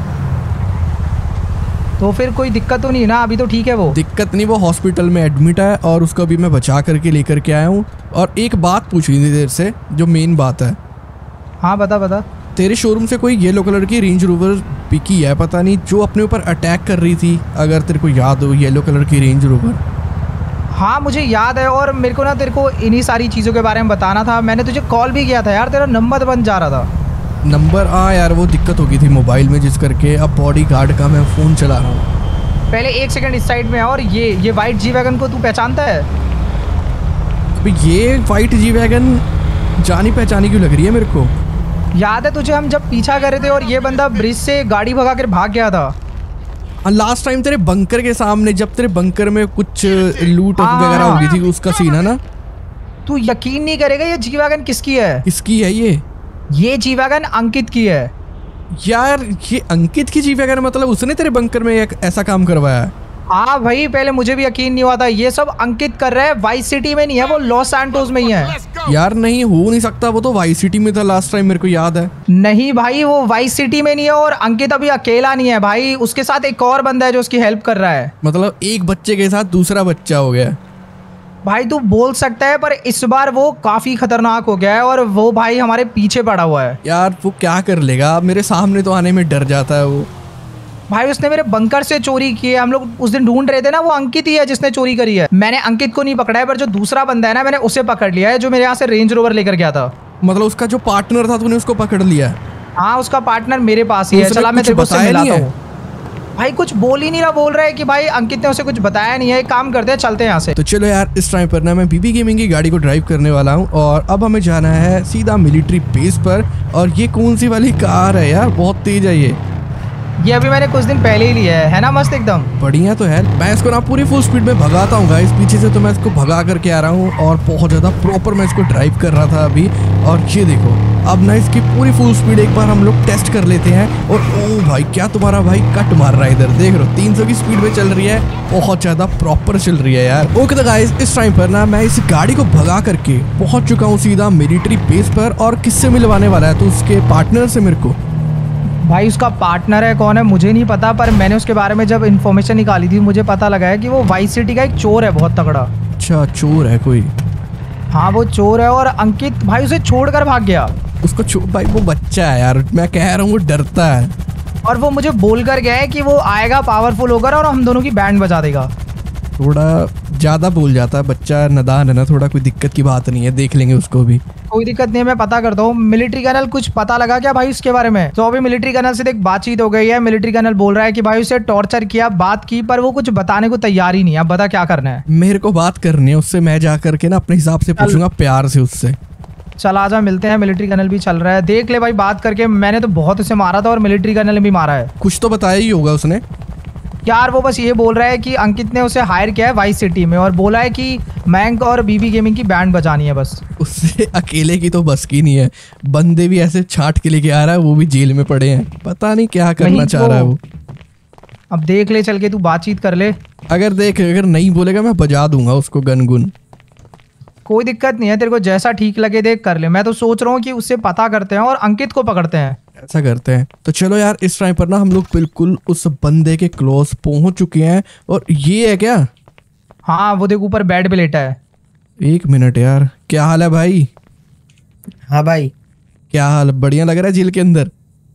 तो फिर कोई दिक्कत तो नहीं है ना? अभी तो ठीक है वो? दिक्कत नहीं, वो हॉस्पिटल में एडमिट है और उसको अभी मैं बचा करके लेकर के आया हूँ। और एक बात पूछ रही थी देर से, जो मेन बात है। हाँ बता बता। तेरे शोरूम से कोई येलो कलर की रेंज रोवर बिकी है, पता नहीं, जो अपने ऊपर अटैक कर रही थी, अगर तेरे को याद हो, येलो कलर की रेंज रोवर। हाँ मुझे याद है, और मेरे को ना तेरे को इन्हीं सारी चीज़ों के बारे में बताना था। मैंने तुझे कॉल भी किया था यार, तेरा नंबर बंद जा रहा था। नंबर हाँ यार वो दिक्कत हो गई थी मोबाइल में जिस करके अब बॉडी गार्ड का मैं फ़ोन चला रहा हूँ। पहले एक सेकंड इस साइड में। और ये ये वाइट जी वैगन को तू पहचानता है? अभी ये वाइट जी वैगन जानी पहचानी क्यों लग रही है मेरे को? याद है तुझे हम जब पीछा कर रहे थे और ये बंदा ब्रिज से गाड़ी भगा कर भाग गया था? हाँ लास्ट टाइम तेरे बंकर के सामने जब तेरे बंकर में कुछ लूट वगैरह हो गई थी उसका सीन है ना? तू यकीन नहीं करेगा ये जी वैगन किसकी है? किसकी है ये? ये जी वैगन अंकित की है। यार ये अंकित की जी वैगन मतलब उसने तेरे बंकर में एक ऐसा काम करवाया है? हाँ भाई पहले मुझे भी यकीन नहीं हुआ था। ये सब अंकित कर रहा है, वाइस सिटी में नहीं है, वो लॉस सैंटोस में ही है। यार नहीं हो नहीं सकता, वो तो वाइस सिटी में था लास्ट टाइम मेरे को याद है। नहीं भाई वो वाइस सिटी में नहीं है और अंकित अभी अकेला नहीं है भाई, उसके साथ एक और बंदा है जो उसकी हेल्प कर रहा है। मतलब एक बच्चे के साथ दूसरा बच्चा हो गया भाई तू बोल सकता है, पर इस बार वो काफी खतरनाक हो गया है और वो भाई हमारे पीछे पड़ा हुआ है। यार वो क्या कर लेगा, मेरे सामने तो आने में डर जाता है वो। भाई उसने मेरे बंकर से चोरी की है। हम लोग उस दिन ढूंढ रहे थे ना, वो अंकित ही है जिसने चोरी करी है। मैंने अंकित को नहीं पकड़ा है, पर जो दूसरा बंदा है ना मैंने उसे पकड़ लिया है, जो मेरे यहाँ से रेंज रोवर लेकर गया था। मतलब उसका जो पार्टनर था तूने उसको पकड़ लिया? हाँ उसका पार्टनर मेरे पास ही है। चला मैं तेरे को उससे मिलाता हूँ। भाई कुछ बोल ही नहीं रहा, बोल रहा है कि भाई अंकित ने उसे कुछ बताया नहीं है। एक काम करते हैं चलते हैं यहाँ से। तो चलो यार इस टाइम पर ना मैं बीबी गेमिंग की गाड़ी को ड्राइव करने वाला हूँ और अब हमें जाना है सीधा मिलिट्री बेस पर। और ये कौन सी वाली कार है यार, बहुत तेज है ये। ये अभी मैंने कुछ दिन पहले ही लिया है, है ना मस्त एकदम। बढ़िया तो है। मैं इसको ना पूरी फुल स्पीड में भगाता हूँ गाइस, पीछे से तो मैं इसको भगा करके आ रहा हूँ और बहुत ज्यादा प्रॉपर मैं इसको ड्राइव कर रहा था अभी। और ये देखो अब ना इसकी पूरी फुल स्पीड एक बार हम लोग टेस्ट कर लेते हैं। और ओ भाई क्या तुम्हारा भाई कट मार रहा है इधर, देख रहे हो तीन सौ की स्पीड में चल रही है, बहुत ज्यादा प्रॉपर चल रही है यार। ओके तो गाइस इस टाइम पर ना मैं इस गाड़ी को भगा करके पहुंच चुका हूँ सीधा मिलिट्री बेस पर। और किससे मिलवाने वाला है तो उसके पार्टनर से मेरे को। भाई उसका पार्टनर है कौन है मुझे नहीं पता, पर मैंने उसके बारे में जब इन्फॉर्मेशन निकाली थी मुझे पता लगा है कि वो वाइस सिटी का एक चोर है, बहुत तगड़ा। अच्छा चोर है कोई? हाँ वो चोर है और अंकित भाई उसे छोड़कर भाग गया। उसको चोर भाई, वो बच्चा है यार, मैं कह रहा हूँ वो डरता है। और वो मुझे बोल कर गया है कि वो आएगा पावरफुल होकर और हम दोनों की बैंड बजा देगा। थोड़ा ज्यादा बोल जाता है बच्चा, नादान है ना थोड़ा, कोई दिक्कत की बात नहीं है, देख लेंगे उसको भी। कोई दिक्कत नहीं है, मैं पता करता हूँ। मिलिट्री कर्नल कुछ पता लगा क्या भाई उसके बारे में? तो अभी मिलिट्री कर्नल से देख बातचीत हो गई है। मिलिट्री कर्नल बोल रहा है कि भाई उसे टॉर्चर किया, बात की, पर वो कुछ बताने को तैयार ही नहीं है। अब बता क्या करना है? मेरे को बात करनी है उससे, मैं जा करके ना अपने हिसाब से पूछूंगा प्यार से उससे। चल आजा मिलते हैं। मिलिट्री कर्नल भी चल रहा है, देख ले भाई बात करके। मैंने तो बहुत उसे मारा था और मिलिट्री कर्नल ने भी मारा है। कुछ तो बताया ही होगा उसने यार। वो बस ये बोल रहा है कि अंकित ने उसे हायर किया है वाइस सिटी में और बोला है कि मयंक और बीबी गेमिंग की बैंड बजानी है बस। उससे अकेले की तो बस की नहीं है, बंदे भी ऐसे छाट के लेके आ रहा है, वो भी जेल में पड़े हैं, पता नहीं क्या करना चाह रहा है वो। अब देख ले चल के, तू बातचीत कर ले। अगर देख अगर नहीं बोलेगा मैं बजा दूंगा उसको गन गुन। कोई दिक्कत नहीं है, तेरे को जैसा ठीक लगे देख कर ले। मैं तो सोच रहा हूँ कि उससे पता करते हैं और अंकित को पकड़ते हैं। ऐसा करते हैं। तो चलो यार इस टाइम पर ना हम लोग बिल्कुल उस बंदे के क्लोज पहुंच चुके हैं। और ये है क्या? हाँ वो देख ऊपर बेड पे लेटा है। एक मिनट यार, क्या हाल है भाई? हाँ भाई। क्या हाल? बढ़िया लग रहा है जेल के अंदर?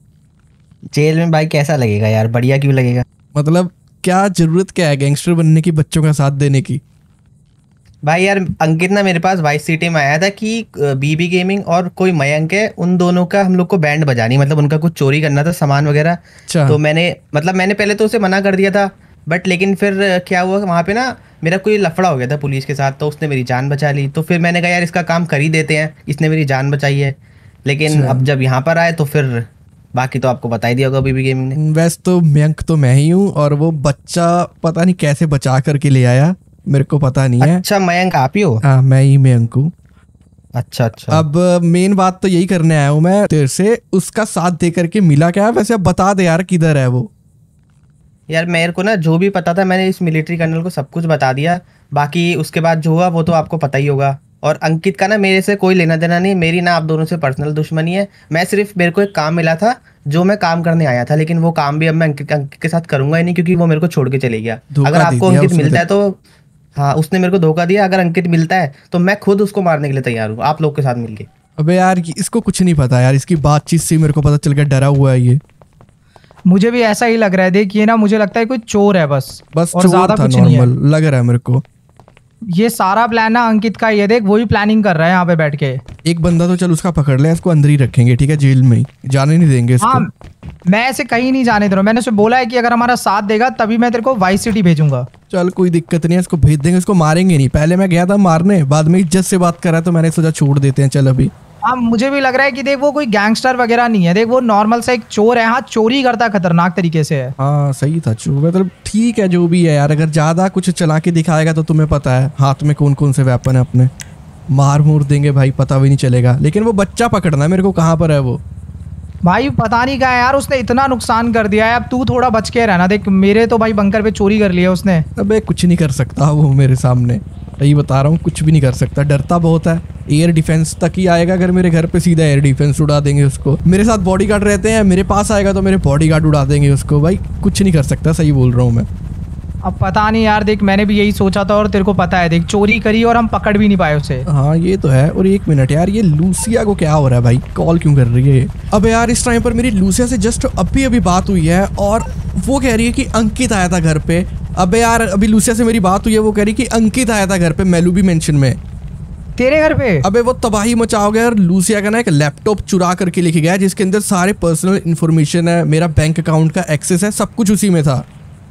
जेल में भाई कैसा लगेगा यार, बढ़िया क्यों लगेगा? मतलब क्या जरूरत क्या है गैंगस्टर बनने की, बच्चों का साथ देने की? भाई यार अंकित ना मेरे पास वाइस सिटी में आया था कि बीबी गेमिंग और कोई मयंक है, उन दोनों का हम लोग को बैंड बजानी, मतलब उनका कुछ चोरी करना था सामान वगैरह। तो मैंने मतलब मैंने पहले तो उसे मना कर दिया था, बट लेकिन फिर क्या हुआ वहाँ पे ना मेरा कोई लफड़ा हो गया था पुलिस के साथ, तो उसने मेरी जान बचा ली। तो फिर मैंने कहा यार इसका काम कर ही देते हैं, इसने मेरी जान बचाई है। लेकिन अब जब यहाँ पर आए तो फिर बाकी तो आपको बता ही दिया होगा बीबी गेमिंग ने। वैसे तो मयंक तो मैं ही हूँ और वो बच्चा पता नहीं कैसे बचा करके ले आया, मेरे को पता नहीं है। अच्छा मयंक आप ही हो? हाँ मैं ही मयंक हूँ। अच्छा अच्छा। अब मेन बात तो यही करने आया हूँ मैं तेरे से, उसका साथ दे करके मिला क्या? वैसे अब बता दे यार किधर है वो। यार मेरे को ना जो भी पता था मैंने इस मिलिट्री कर्नल को सब कुछ बता दिया, बाकी उसके बाद जो हुआ वो तो आपको पता ही होगा। और अंकित का ना मेरे से कोई लेना देना नहीं, मेरी ना आप दोनों से पर्सनल दुश्मनी है। मैं सिर्फ मेरे को एक काम मिला था जो मैं काम करने आया था, लेकिन वो काम भी अब मैं अंकित अंकित के साथ करूंगा ही नहीं, क्योंकि वो मेरे को छोड़ के चले गया। अगर आपको अंकित मिलता है तो हाँ उसने मेरे को धोखा दिया, अगर अंकित मिलता है तो मैं खुद उसको मारने के लिए तैयार हूँ आप लोग के साथ मिलके। अबे यार इसको कुछ नहीं पता यार, इसकी बातचीत से मेरे को पता चल गया डरा हुआ है ये। मुझे भी ऐसा ही लग रहा है, देखिए ना मुझे लगता है कोई चोर है बस बस और चोर ज्यादा था, कुछ नहीं है। नॉर्मल लग रहा है मेरे को। ये सारा प्लान ना अंकित का, ये देख वही प्लानिंग कर रहा है यहाँ पे बैठ के। एक बंदा तो चल उसका पकड़ ले, इसको अंदर ही रखेंगे ठीक है, जेल में ही, जाने नहीं देंगे इसको। हाँ, मैं ऐसे कहीं नहीं जाने दे रहा हूँ। मैंने उसे बोला है कि अगर हमारा साथ देगा तभी मैं तेरे को वाइस सिटी भेजूंगा। चल कोई दिक्कत नहीं है, इसको भेज देंगे, इसको मारेंगे नहीं। पहले मैं गया था मारने, बाद में इज्जत से बात कर रहा है तो मैंने सोचा छोड़ देते हैं। चल अभी हाँ, मुझे भी लग रहा है कि देख वो कोई गैंगस्टर वगैरह नहीं है, देख वो नॉर्मल सा एक चोर है। हाँ, चोरी करता है खतरनाक तरीके से है। हाँ सही था चोर, मतलब ठीक है जो भी है यार। अगर ज्यादा कुछ चला के दिखाएगा तो तुम्हें पता है हाथ में कौन कौन से वेपन है अपने, मार मूर देंगे भाई, पता भी नहीं चलेगा। लेकिन वो बच्चा पकड़ना है मेरे को, कहाँ पर है वो भाई? पता नहीं कहाँ है यार, उसने इतना नुकसान कर दिया है। अब तू थोड़ा बच के रहना। देख मेरे तो भाई बंकर पे चोरी कर लिया उसने। अबे कुछ नहीं कर सकता वो मेरे सामने, यही बता रहा हूँ, कुछ भी नहीं कर सकता। डरता बहुत है, एयर डिफेंस तक ही आएगा। अगर मेरे घर पे सीधा एयर डिफेंस उड़ा देंगे उसको। मेरे साथ बॉडीगार्ड रहते हैं, मेरे पास आएगा तो मेरे बॉडीगार्ड उड़ा देंगे उसको। भाई कुछ नहीं कर सकता, सही बोल रहा हूँ मैं। अब पता नहीं यार, देख मैंने भी यही सोचा था और तेरे को पता है, देख चोरी करी और हम पकड़ भी नहीं पाए उसे। हाँ ये तो है। और एक मिनट यार, ये लूसिया को क्या हो रहा है भाई, कॉल क्यों कर रही है? अब यार इस टाइम पर मेरी लूसिया से जस्ट अभी अभी बात हुई है और वो कह रही है कि अंकित आया था घर पे। अबे यार अभी लूसिया से मेरी बात हुई है, वो कह रही कि अंकित आया था घर पे मेलूबी मेंशन में। तेरे घर पे? अबे वो तबाही मचाओगे यार। लूसिया का ना एक लैपटॉप चुरा करके लेके गया जिसके अंदर सारे पर्सनल इन्फॉर्मेशन है, मेरा बैंक अकाउंट का एक्सेस है, सब कुछ उसी में था।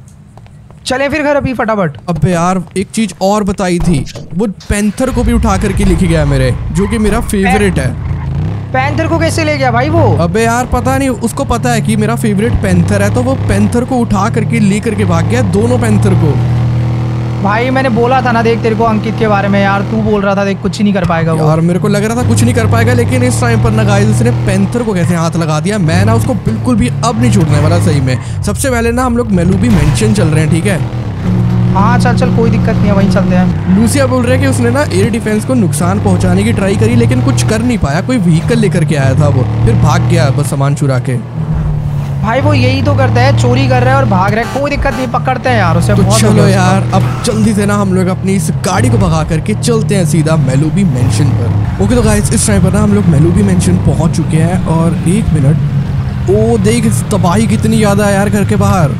चले फिर घर अभी फटाफट। अबे यार एक चीज और बताई थी, वो पैंथर को भी उठा करके लेके गया मेरे, जो कि मेरा फेवरेट है। पैंथर को कैसे ले गया भाई वो? अबे यार पता नहीं, उसको पता है कि मेरा फेवरेट पैंथर है तो वो पैंथर को उठा करके ले करके भाग गया, दोनों पैंथर को। भाई मैंने बोला था ना देख तेरे को अंकित के बारे में यार, तू बोल रहा था देख कुछ ही नहीं कर पाएगा वो। यार मेरे को लग रहा था कुछ नहीं कर पाएगा, लेकिन इस टाइम पर ना गाइस उसने पैंथर को कैसे हाथ लगा दिया। मैं ना उसको बिल्कुल भी अब नहीं छोड़ने वाला सही में। सबसे पहले ना हम लोग मेलूबी मेंशन चल रहे हैं ठीक है। हाँ चल चल कोई दिक्कत नहीं है, वहीं चलते हैं। लूसिया बोल रहे हैं कि उसने ना एयर डिफेंस को नुकसान पहुंचाने की ट्राई करी लेकिन कुछ कर नहीं पाया। कोई व्हीकल लेकर के आया था वो, फिर भाग गया बस सामान चुरा के। भाई वो यही तो करता है, चोरी कर रहा है और भाग रहा है। कोई दिक्कत नहीं, पकड़ते हैं यार उसे। तो बहुत चलो यार अब जल्दी से ना हम लोग अपनी इस गाड़ी को भगा करके चलते हैं सीधा मेलूबी मेंशन पर। ओके तो गाइस इस टाइम पर ना हम लोग मेलूबी मेंशन पहुंच चुके हैं। और एक मिनट, ओ देख तबाही कितनी ज्यादा है यार घर के बाहर।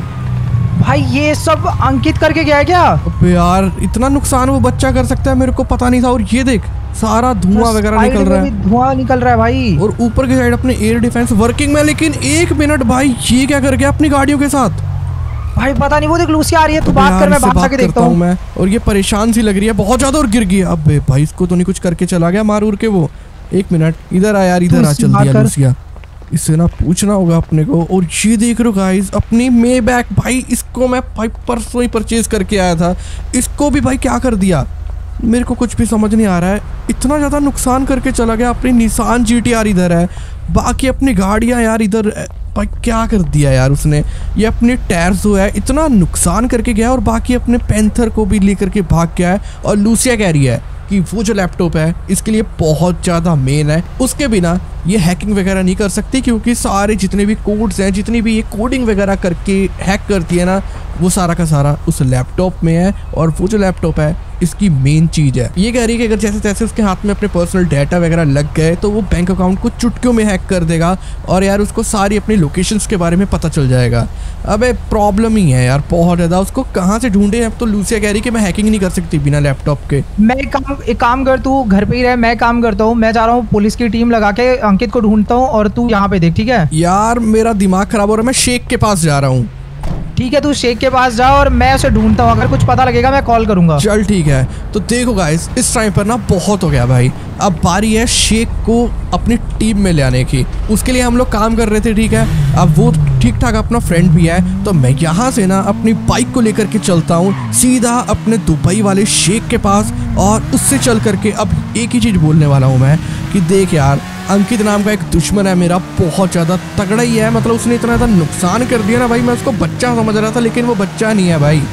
भाई ये सब अंकित करके गया है क्या? अबे यार इतना नुकसान वो बच्चा कर सकता है, मेरे को पता नहीं था। और ये देख सारा धुआं वगैरह निकल रहा है, धुआं निकल रहा है भाई। और ऊपर की साइड अपने एयर डिफेंस वर्किंग में। लेकिन एक मिनट भाई, ये क्या कर गया अपनी गाड़ियों के साथ? भाई पता नहीं, वो देख लूसिया आ रही है, तू बात कर, मैं बात के देखता हूँ मैं। और ये परेशान सी लग रही है बहुत ज्यादा और गिर गई। अबे भाई इसको तो नहीं कुछ करके चला गया मार उड़ के वो। एक मिनट इधर आ यार, इधर आ जल्दी आ लूसिया, इससे ना पूछना होगा अपने को। और ये देख रहे हो गाइस अपनी मे बैक, भाई इसको मैं भाई परसों ही परचेज करके आया था, इसको भी भाई क्या कर दिया मेरे को कुछ भी समझ नहीं आ रहा है। इतना ज़्यादा नुकसान करके चला गया। अपनी निसान जी टी आर इधर है, बाकी अपनी गाड़ियाँ यार इधर। भाई क्या कर दिया यार उसने, ये अपने टायर जो है इतना नुकसान करके गया और बाकी अपने पैंथर को भी लेकर के भाग गया है। और लूसिया कह रही है कि वो जो लैपटॉप है इसके लिए बहुत ज़्यादा मेन है, उसके बिना ये हैकिंग वगैरह नहीं कर सकती, क्योंकि सारे जितने भी कोड्स हैं, जितनी भी ये कोडिंग वगैरह करके हैक करती है ना, वो सारा का सारा उस लैपटॉप में है। और वो जो लैपटॉप है इसकी मेन चीज़ है। ये कह रही है कि अगर जैसे तैसे उसके हाथ में अपने पर्सनल डाटा वगैरह लग गए तो वो बैंक अकाउंट को चुटकियों में हैक कर देगा और यार उसको सारी अपनी लोकेशंस के बारे में पता चल जाएगा। अबे प्रॉब्लम ही है यार बहुत ज़्यादा, उसको कहाँ से ढूंढे। अब तो लूसिया कह रही कि मैं हैकिंग नहीं कर सकती बिना लैपटॉप के। मैं एक काम एक काम कर, तू घर पे ही रह, मैं काम करता हूँ। मैं जा रहा हूँ पुलिस की टीम लगा के अंकित को ढूंढता हूँ और तू यहाँ पे देख, ठीक है? यार मेरा दिमाग खराब हो रहा है, मैं शेख के पास जा रहा हूँ। ठीक है तू शेख के पास जा और मैं उसे ढूंढता हूँ, अगर कुछ पता लगेगा मैं कॉल करूंगा। चल ठीक है। तो देखो गाइस इस टाइम पर ना बहुत हो गया भाई, अब बारी है शेख को अपनी टीम में ले आने की। उसके लिए हम लोग काम कर रहे थे, ठीक है? अब वो ठीक ठाक अपना फ्रेंड भी है, तो मैं यहाँ से ना अपनी बाइक को लेकर के चलता हूँ सीधा अपने दुबई वाले शेख के पास। और उससे चल करके अब एक ही चीज़ बोलने वाला हूँ मैं कि देख यार अंकित नाम का एक दुश्मन है मेरा, बहुत ज़्यादा तगड़ा ही है। मतलब उसने इतना ज़्यादा नुकसान कर दिया ना भाई, मैं उसको बच्चा समझ रहा था लेकिन वो बच्चा नहीं है भाई।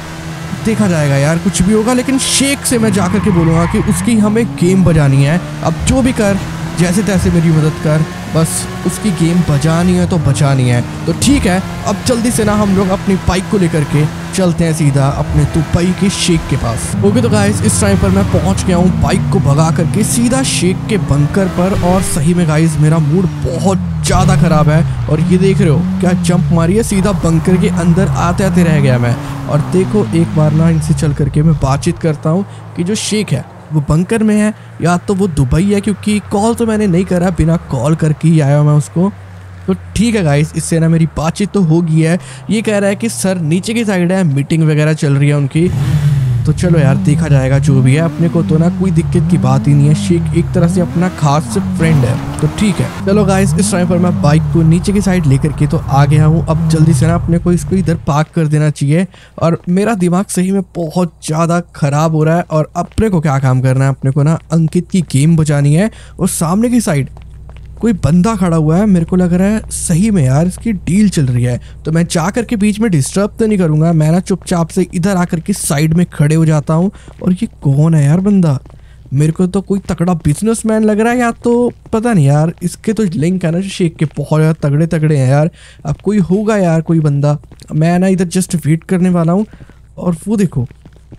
देखा जाएगा यार कुछ भी होगा, लेकिन शेख से मैं जाकर के बोलूँगा कि उसकी हमें गेम बजानी है। अब जो भी कर जैसे तैसे मेरी मदद कर, बस उसकी गेम बजानी है तो बचानी है। तो ठीक है, अब जल्दी से ना हम लोग अपनी बाइक को लेकर के चलते हैं सीधा अपने दुबई के शेख के पास। ओके तो गाइस, इस टाइम पर मैं पहुंच गया हूँ बाइक को भगा करके सीधा शेख के बंकर पर। और सही में गाइस मेरा मूड बहुत ज़्यादा ख़राब है। और ये देख रहे हो क्या जंप मारी है, सीधा बंकर के अंदर आते आते रह गया मैं। और देखो एक बार ना इनसे चल करके मैं बातचीत करता हूँ कि जो शेख है वो बंकर में है या तो वो दुबई है, क्योंकि कॉल तो मैंने नहीं करा, बिना कॉल करके ही आया मैं उसको। तो ठीक है गाइस, इससे ना मेरी बातचीत तो हो गई है। ये कह रहा है कि सर नीचे की साइड है, मीटिंग वगैरह चल रही है उनकी। तो चलो यार देखा जाएगा जो भी है, अपने को तो ना कोई दिक्कत की बात ही नहीं है। शेख एक तरह से अपना खास फ्रेंड है। तो ठीक है चलो गाइस, इस टाइम पर मैं बाइक को नीचे की साइड लेकर के तो आ गया हूँ। अब जल्दी से ना अपने को इसको इधर पार्क कर देना चाहिए। और मेरा दिमाग सही में बहुत ज़्यादा ख़राब हो रहा है। और अपने को क्या काम करना है, अपने को ना अंकित की गेम बचानी है। और सामने की साइड कोई बंदा खड़ा हुआ है, मेरे को लग रहा है सही में यार इसकी डील चल रही है। तो मैं जा करके बीच में डिस्टर्ब तो नहीं करूँगा, मैं ना चुपचाप से इधर आकर के साइड में खड़े हो जाता हूँ। और ये कौन है यार बंदा, मेरे को तो कोई तगड़ा बिजनेसमैन लग रहा है या तो पता नहीं यार। इसके तो लिंक है ना शेख के, बहुत ज़्यादा तगड़े तगड़े हैं यार। अब कोई होगा यार कोई बंदा, मैं ना इधर जस्ट वेट करने वाला हूँ। और वो देखो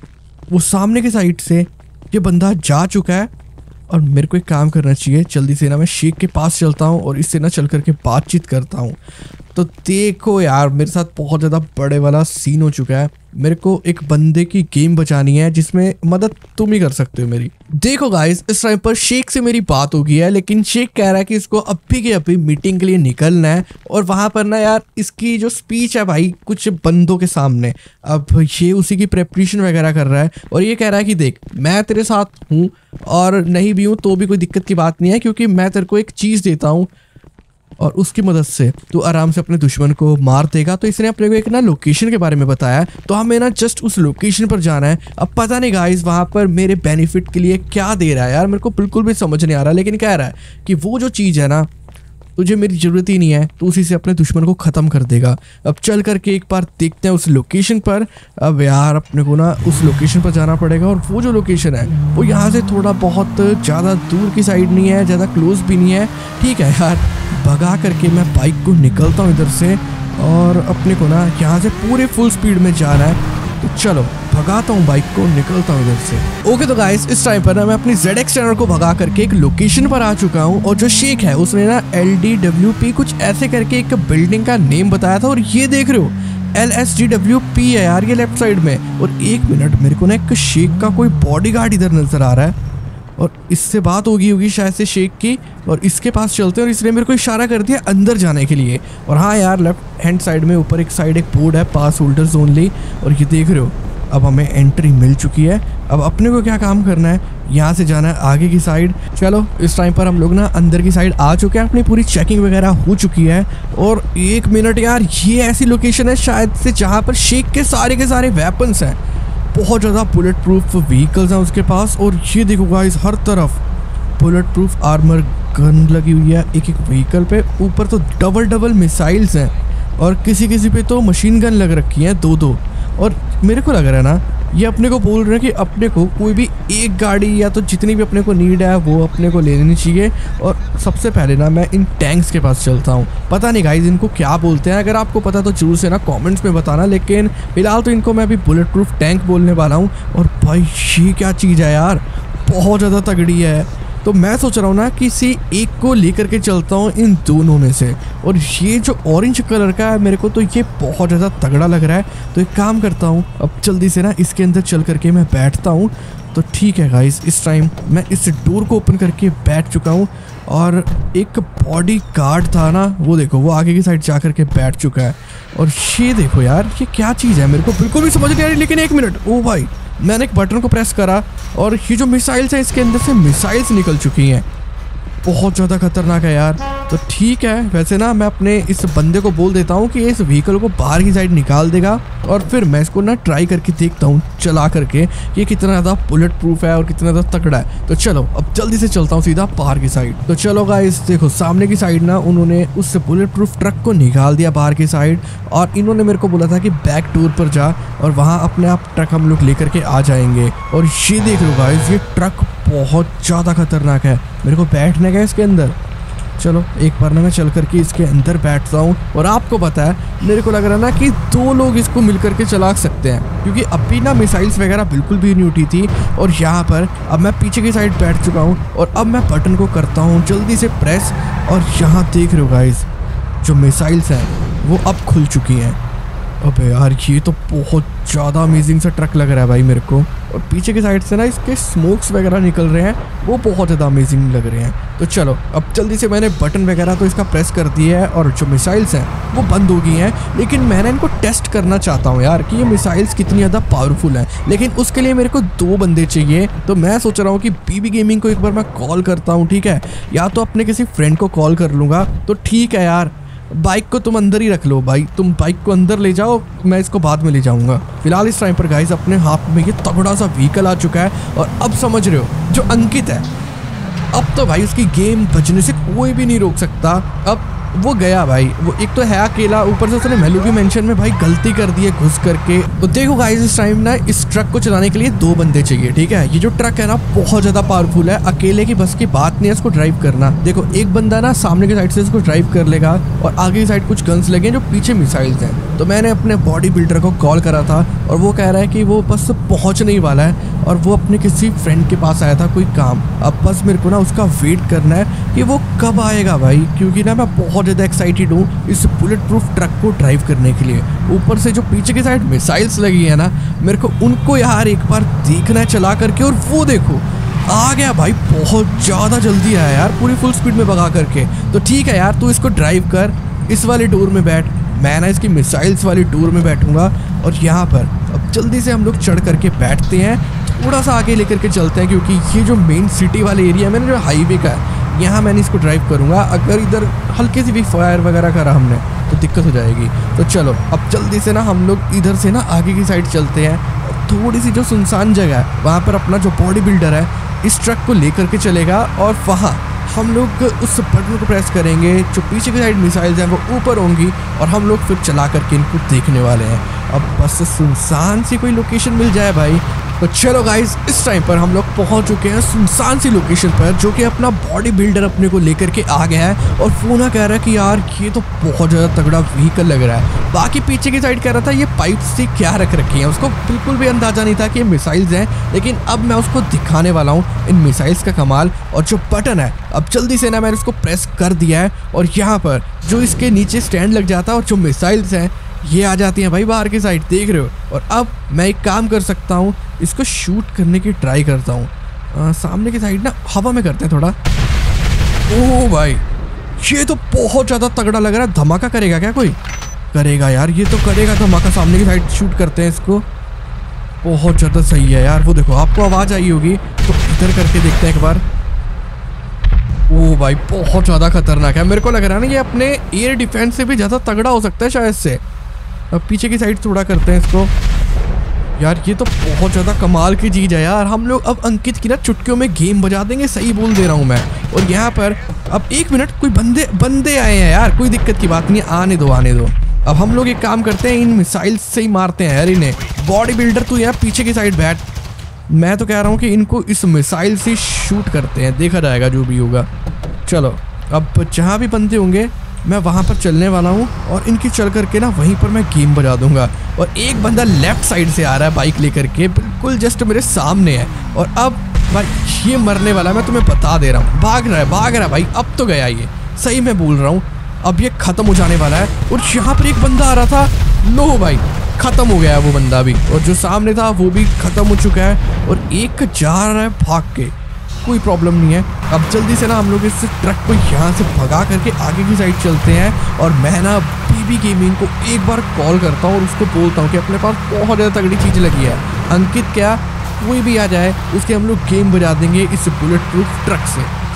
वो सामने की साइड से ये बंदा जा चुका है। और मेरे को एक काम करना चाहिए, जल्दी से ना मैं शेख के पास चलता हूँ और इससे ना चल करके बातचीत करता हूँ। तो देखो यार मेरे साथ बहुत ज़्यादा बड़े वाला सीन हो चुका है। मेरे को एक बंदे की गेम बचानी है जिसमें मदद तुम ही कर सकते हो मेरी। देखो गाइस, इस टाइम पर शेख से मेरी बात हो गई है, लेकिन शेख कह रहा है कि इसको अभी के अभी मीटिंग के लिए निकलना है। और वहाँ पर ना यार इसकी जो स्पीच है भाई कुछ बंदों के सामने, अब ये उसी की प्रेपरेशन वगैरह कर रहा है। और ये कह रहा है कि देख मैं तेरे साथ हूँ और नहीं भी हूँ तो भी कोई दिक्कत की बात नहीं है, क्योंकि मैं तेरे को एक चीज़ देता हूँ और उसकी मदद से तू आराम से अपने दुश्मन को मार देगा। तो इसने अपने को एक ना लोकेशन के बारे में बताया, तो हमें ना जस्ट उस लोकेशन पर जाना है। अब पता नहीं गाइस वहाँ पर मेरे बेनिफिट के लिए क्या दे रहा है यार, मेरे को बिल्कुल भी समझ नहीं आ रहा। लेकिन कह रहा है कि वो जो चीज़ है ना तुझे मेरी ज़रूरत ही नहीं है, तो उसी से अपने दुश्मन को ख़त्म कर देगा। अब चल करके एक बार देखते हैं उस लोकेशन पर। अब यार अपने को ना उस लोकेशन पर जाना पड़ेगा। और वो जो लोकेशन है वो यहाँ से थोड़ा बहुत ज़्यादा दूर की साइड नहीं है, ज़्यादा क्लोज भी नहीं है। ठीक है यार, भगा करके मैं बाइक को निकलता हूँ इधर से। और अपने को ना यहाँ से पूरे फुल स्पीड में जाना है। तो चलो भगाता हूँ बाइक को, निकलता हूँ इधर से। ओके तो गाइस, इस टाइम पर ना मैं अपनी जेड एक्स चैनल को भगा करके एक लोकेशन पर आ चुका हूँ। और जो शेख है उसने ना एल डी डब्ल्यू पी कुछ ऐसे करके एक बिल्डिंग का नेम बताया था। और ये देख रहे हो L S D W P है यार ये लेफ्ट साइड में। और एक मिनट, मेरे को ना एक शेख का कोई बॉडीगार्ड इधर नजर आ रहा है। और इससे बात होगी होगी शायद से शेख की। और इसके पास चलते हैं। और इसने मेरे को इशारा कर दिया अंदर जाने के लिए। और हाँ यार, लेफ्ट हैंड साइड में ऊपर एक साइड एक बोर्ड है, पास होल्डर्स ओनली। और ये देख रहे हो अब हमें एंट्री मिल चुकी है। अब अपने को क्या काम करना है, यहाँ से जाना है आगे की साइड। चलो इस टाइम पर हम लोग ना अंदर की साइड आ चुके हैं, अपनी पूरी चेकिंग वगैरह हो चुकी है। और एक मिनट यार, ये ऐसी लोकेशन है शायद से जहाँ पर शेख के सारे के सारे वेपन्स हैं। बहुत ज़्यादा बुलेट प्रूफ व्हीकल्स हैं उसके पास। और ये देखो गाइस, हर तरफ बुलेट प्रूफ आर्मर गन लगी हुई है एक एक व्हीकल पे। ऊपर तो डबल डबल मिसाइल्स हैं और किसी किसी पे तो मशीन गन लग रखी हैं दो दो। और मेरे को लग रहा है ना ये अपने को बोल रहे हैं कि अपने को कोई भी एक गाड़ी या तो जितनी भी अपने को नीड है वो अपने को ले लेनी चाहिए। और सबसे पहले ना मैं इन टैंक्स के पास चलता हूँ। पता नहीं गाइस इनको क्या बोलते हैं, अगर आपको पता तो जरूर से ना कमेंट्स में बताना। लेकिन फिलहाल तो इनको मैं अभी बुलेट प्रूफ टैंक बोलने वाला हूँ। और भाई ये क्या चीज़ है यार, बहुत ज़्यादा तगड़ी है। तो मैं सोच रहा हूँ ना किसी एक को लेकर के चलता हूँ इन दोनों में से। और ये जो ऑरेंज कलर का है मेरे को तो ये बहुत ज़्यादा तगड़ा लग रहा है। तो एक काम करता हूँ, अब जल्दी से ना इसके अंदर चल करके मैं बैठता हूँ। तो ठीक है गाइस, इस टाइम मैं इस डोर को ओपन करके बैठ चुका हूँ। और एक बॉडी गार्ड था ना, वो देखो वो आगे की साइड जा करके बैठ चुका है। और ये देखो यार, ये क्या चीज़ है मेरे को बिल्कुल भी समझ नहीं आ रही। लेकिन एक मिनट, ओ भाई मैंने एक बटन को प्रेस करा और ये जो मिसाइल्स हैं इसके अंदर से मिसाइल्स निकल चुकी हैं। बहुत ज़्यादा खतरनाक है यार। तो ठीक है, वैसे ना मैं अपने इस बंदे को बोल देता हूँ कि इस व्हीकल को बाहर की साइड निकाल देगा और फिर मैं इसको ना ट्राई करके देखता हूँ चला करके कि कितना ज़्यादा बुलेट प्रूफ है और कितना ज़्यादा तगड़ा है। तो चलो अब जल्दी से चलता हूँ सीधा बाहर की साइड। तो चलो गाइस देखो सामने की साइड ना उन्होंने उस बुलेट प्रूफ ट्रक को निकाल दिया बाहर की साइड और इन्होंने मेरे को बोला था कि बैक टूर पर जा और वहाँ अपने आप ट्रक हम लोग लेकर के आ जाएंगे। और ये देख लो गाइस, ये ट्रक बहुत ज़्यादा खतरनाक है, मेरे को बैठने का इसके अंदर। चलो एक बार ना मैं चल करके इसके अंदर बैठता हूँ। और आपको पता है मेरे को लग रहा है ना कि दो लोग इसको मिल करके चला सकते हैं, क्योंकि अभी ना मिसाइल्स वगैरह बिल्कुल भी नहीं उठी थी। और यहाँ पर अब मैं पीछे की साइड बैठ चुका हूँ और अब मैं बटन को करता हूँ जल्दी से प्रेस और यहाँ देख रहे हो गाइस जो मिसाइल्स हैं वो अब खुल चुकी हैं। अबे यार ये तो बहुत ज़्यादा अमेजिंग सा ट्रक लग रहा है भाई मेरे को। और पीछे की साइड से ना इसके स्मोक्स वगैरह निकल रहे हैं, वो बहुत ज़्यादा अमेजिंग लग रहे हैं। तो चलो अब जल्दी से मैंने बटन वगैरह तो इसका प्रेस कर दिया है और जो मिसाइल्स हैं वो बंद हो गई हैं। लेकिन मैंने इनको टेस्ट करना चाहता हूँ यार कि ये मिसाइल्स कितनी ज़्यादा पावरफुल हैं, लेकिन उसके लिए मेरे को दो बंदे चाहिए। तो मैं सोच रहा हूँ कि बीबी गेमिंग को एक बार मैं कॉल करता हूँ, ठीक है, या तो अपने किसी फ्रेंड को कॉल कर लूँगा। तो ठीक है यार, बाइक को तुम अंदर ही रख लो भाई, तुम बाइक को अंदर ले जाओ, मैं इसको बाद में ले जाऊंगा। फिलहाल इस टाइम पर गाइस अपने हाथ में ये तगड़ा सा व्हीकल आ चुका है। और अब समझ रहे हो जो अंकित है, अब तो भाई उसकी गेम बजने से कोई भी नहीं रोक सकता। अब वो गया भाई, वो एक तो है अकेला, ऊपर से उसने मेलुगी मेंशन में भाई गलती कर दी है घुस करके। तो देखो गाइस इस टाइम ना इस ट्रक को चलाने के लिए दो बंदे चाहिए, ठीक है। ये जो ट्रक है ना बहुत ज्यादा पावरफुल है, अकेले की बस की बात नहीं है इसको ड्राइव करना। देखो एक बंदा ना सामने की साइड से इसको ड्राइव कर लेगा और आगे की साइड कुछ गन्स लगे जो पीछे मिसाइल्स हैं। तो मैंने अपने बॉडी बिल्डर को कॉल करा था और वो कह रहा है कि वो बस पहुंचने ही वाला है और वो अपने किसी फ्रेंड के पास आया था कोई काम। अब बस मेरे को ना उसका वेट करना है कि वो कब आएगा भाई, क्योंकि ना मैं बहुत ज़्यादा एक्साइटेड हूँ इस बुलेट प्रूफ ट्रक को ड्राइव करने के लिए। ऊपर से जो पीछे की साइड मिसाइल्स लगी है ना, मेरे को उनको यार एक बार देखना है चला करके। और वो देखो आ गया भाई, बहुत ज़्यादा जल्दी आया यार, पूरी फुल स्पीड में भगा करके। तो ठीक है यार, तू इसको ड्राइव कर, इस वाले डोर में बैठ, मैं ना इसकी मिसाइल्स वाली डोर में बैठूंगा। और यहाँ पर अब जल्दी से हम लोग चढ़ करके बैठते हैं, थोड़ा सा आगे लेकर के चलते हैं, क्योंकि ये जो मेन सिटी वाले एरिया में जो हाईवे का है यहाँ मैंने इसको ड्राइव करूँगा। अगर इधर हल्के सी भी फायर वगैरह करा हमने तो दिक्कत हो जाएगी। तो चलो अब जल्दी से ना हम लोग इधर से ना आगे की साइड चलते हैं। थोड़ी सी जो सुनसान जगह है वहाँ पर अपना जो बॉडी बिल्डर है इस ट्रक को लेकर के चलेगा और वहाँ हम लोग उस बटन को प्रेस करेंगे, जो पीछे की साइड मिसाइल्स हैं वो ऊपर होंगी और हम लोग फिर चला करके इनको देखने वाले हैं। अब बस सुनसान सी कोई लोकेशन मिल जाए भाई। तो चलो गाइस इस टाइम पर हम लोग पहुंच चुके हैं सुनसान सी लोकेशन पर, जो कि अपना बॉडी बिल्डर अपने को लेकर के आ गया है। और फोना कह रहा है कि यार ये तो बहुत ज़्यादा तगड़ा व्हीकल लग रहा है। बाकी पीछे की साइड कह रहा था ये पाइप से क्या रख रखी है, उसको बिल्कुल भी अंदाजा नहीं था कि ये मिसाइल्स हैं। लेकिन अब मैं उसको दिखाने वाला हूँ इन मिसाइल्स का कमाल। और जो बटन है अब जल्दी से ना मैंने इसको प्रेस कर दिया है और यहाँ पर जो इसके नीचे स्टैंड लग जाता है और जो मिसाइल्स हैं ये आ जाती हैं भाई बाहर की साइड, देख रहे हो। और अब मैं एक काम कर सकता हूँ, इसको शूट करने की ट्राई करता हूँ। सामने की साइड ना हवा में करते हैं थोड़ा। ओह भाई ये तो बहुत ज़्यादा तगड़ा लग रहा है। धमाका करेगा क्या कोई? करेगा यार, ये तो करेगा धमाका। सामने की साइड शूट करते हैं इसको, बहुत ज़्यादा सही है यार। वो देखो आपको आवाज़ आई होगी, तो इधर करके देखते हैं एक बार। ओ भाई बहुत ज़्यादा खतरनाक है, मेरे को लग रहा है ना ये अपने एयर डिफेंस से भी ज़्यादा तगड़ा हो सकता है शायद से। अब पीछे की साइड थोड़ा करते हैं इसको। यार ये तो बहुत ज़्यादा कमाल की चीज़ है यार। हम लोग अब अंकित की ना चुटकियों में गेम बजा देंगे, सही बोल दे रहा हूँ मैं। और यहाँ पर अब एक मिनट, कोई बंदे बंदे आए हैं यार, कोई दिक्कत की बात नहीं, आने दो आने दो। अब हम लोग एक काम करते हैं, इन मिसाइल्स से ही मारते हैं यार इन्हें। बॉडी बिल्डर तू यहाँ पीछे की साइड बैठ, मैं तो कह रहा हूँ कि इनको इस मिसाइल से शूट करते हैं, देखा जाएगा जो भी होगा। चलो अब जहाँ भी बंदे होंगे मैं वहाँ पर चलने वाला हूँ और इनकी चल करके ना वहीं पर मैं गेम बजा दूंगा। और एक बंदा लेफ्ट साइड से आ रहा है बाइक लेकर के, बिल्कुल जस्ट मेरे सामने है। और अब भाई ये मरने वाला है, मैं तुम्हें बता दे रहा हूँ। भाग रहा है भाग रहा है भाई, अब तो गया ये, सही मैं बोल रहा हूँ। अब ये खत्म हो जाने वाला है। और यहाँ पर एक बंदा आ रहा था, लो भाई खत्म हो गया है वो बंदा भी, और जो सामने था वो भी खत्म हो चुका है। और एक जा रहा है भाग के, कोई प्रॉब्लम नहीं है। अब जल्दी से ना हम लोग इस ट्रक को यहाँ से भगा करके आगे की साइड चलते हैं। और मैं ना बीबी गेमिंग को एक बार कॉल करता हूँ और उसको बोलता हूँ कि अपने पास बहुत ज़्यादा तगड़ी चीज़ लगी है, अंकित क्या कोई भी आ जाए उसके हम लोग गेम बजा देंगे इस बुलेट प्रूफ ट्रक से।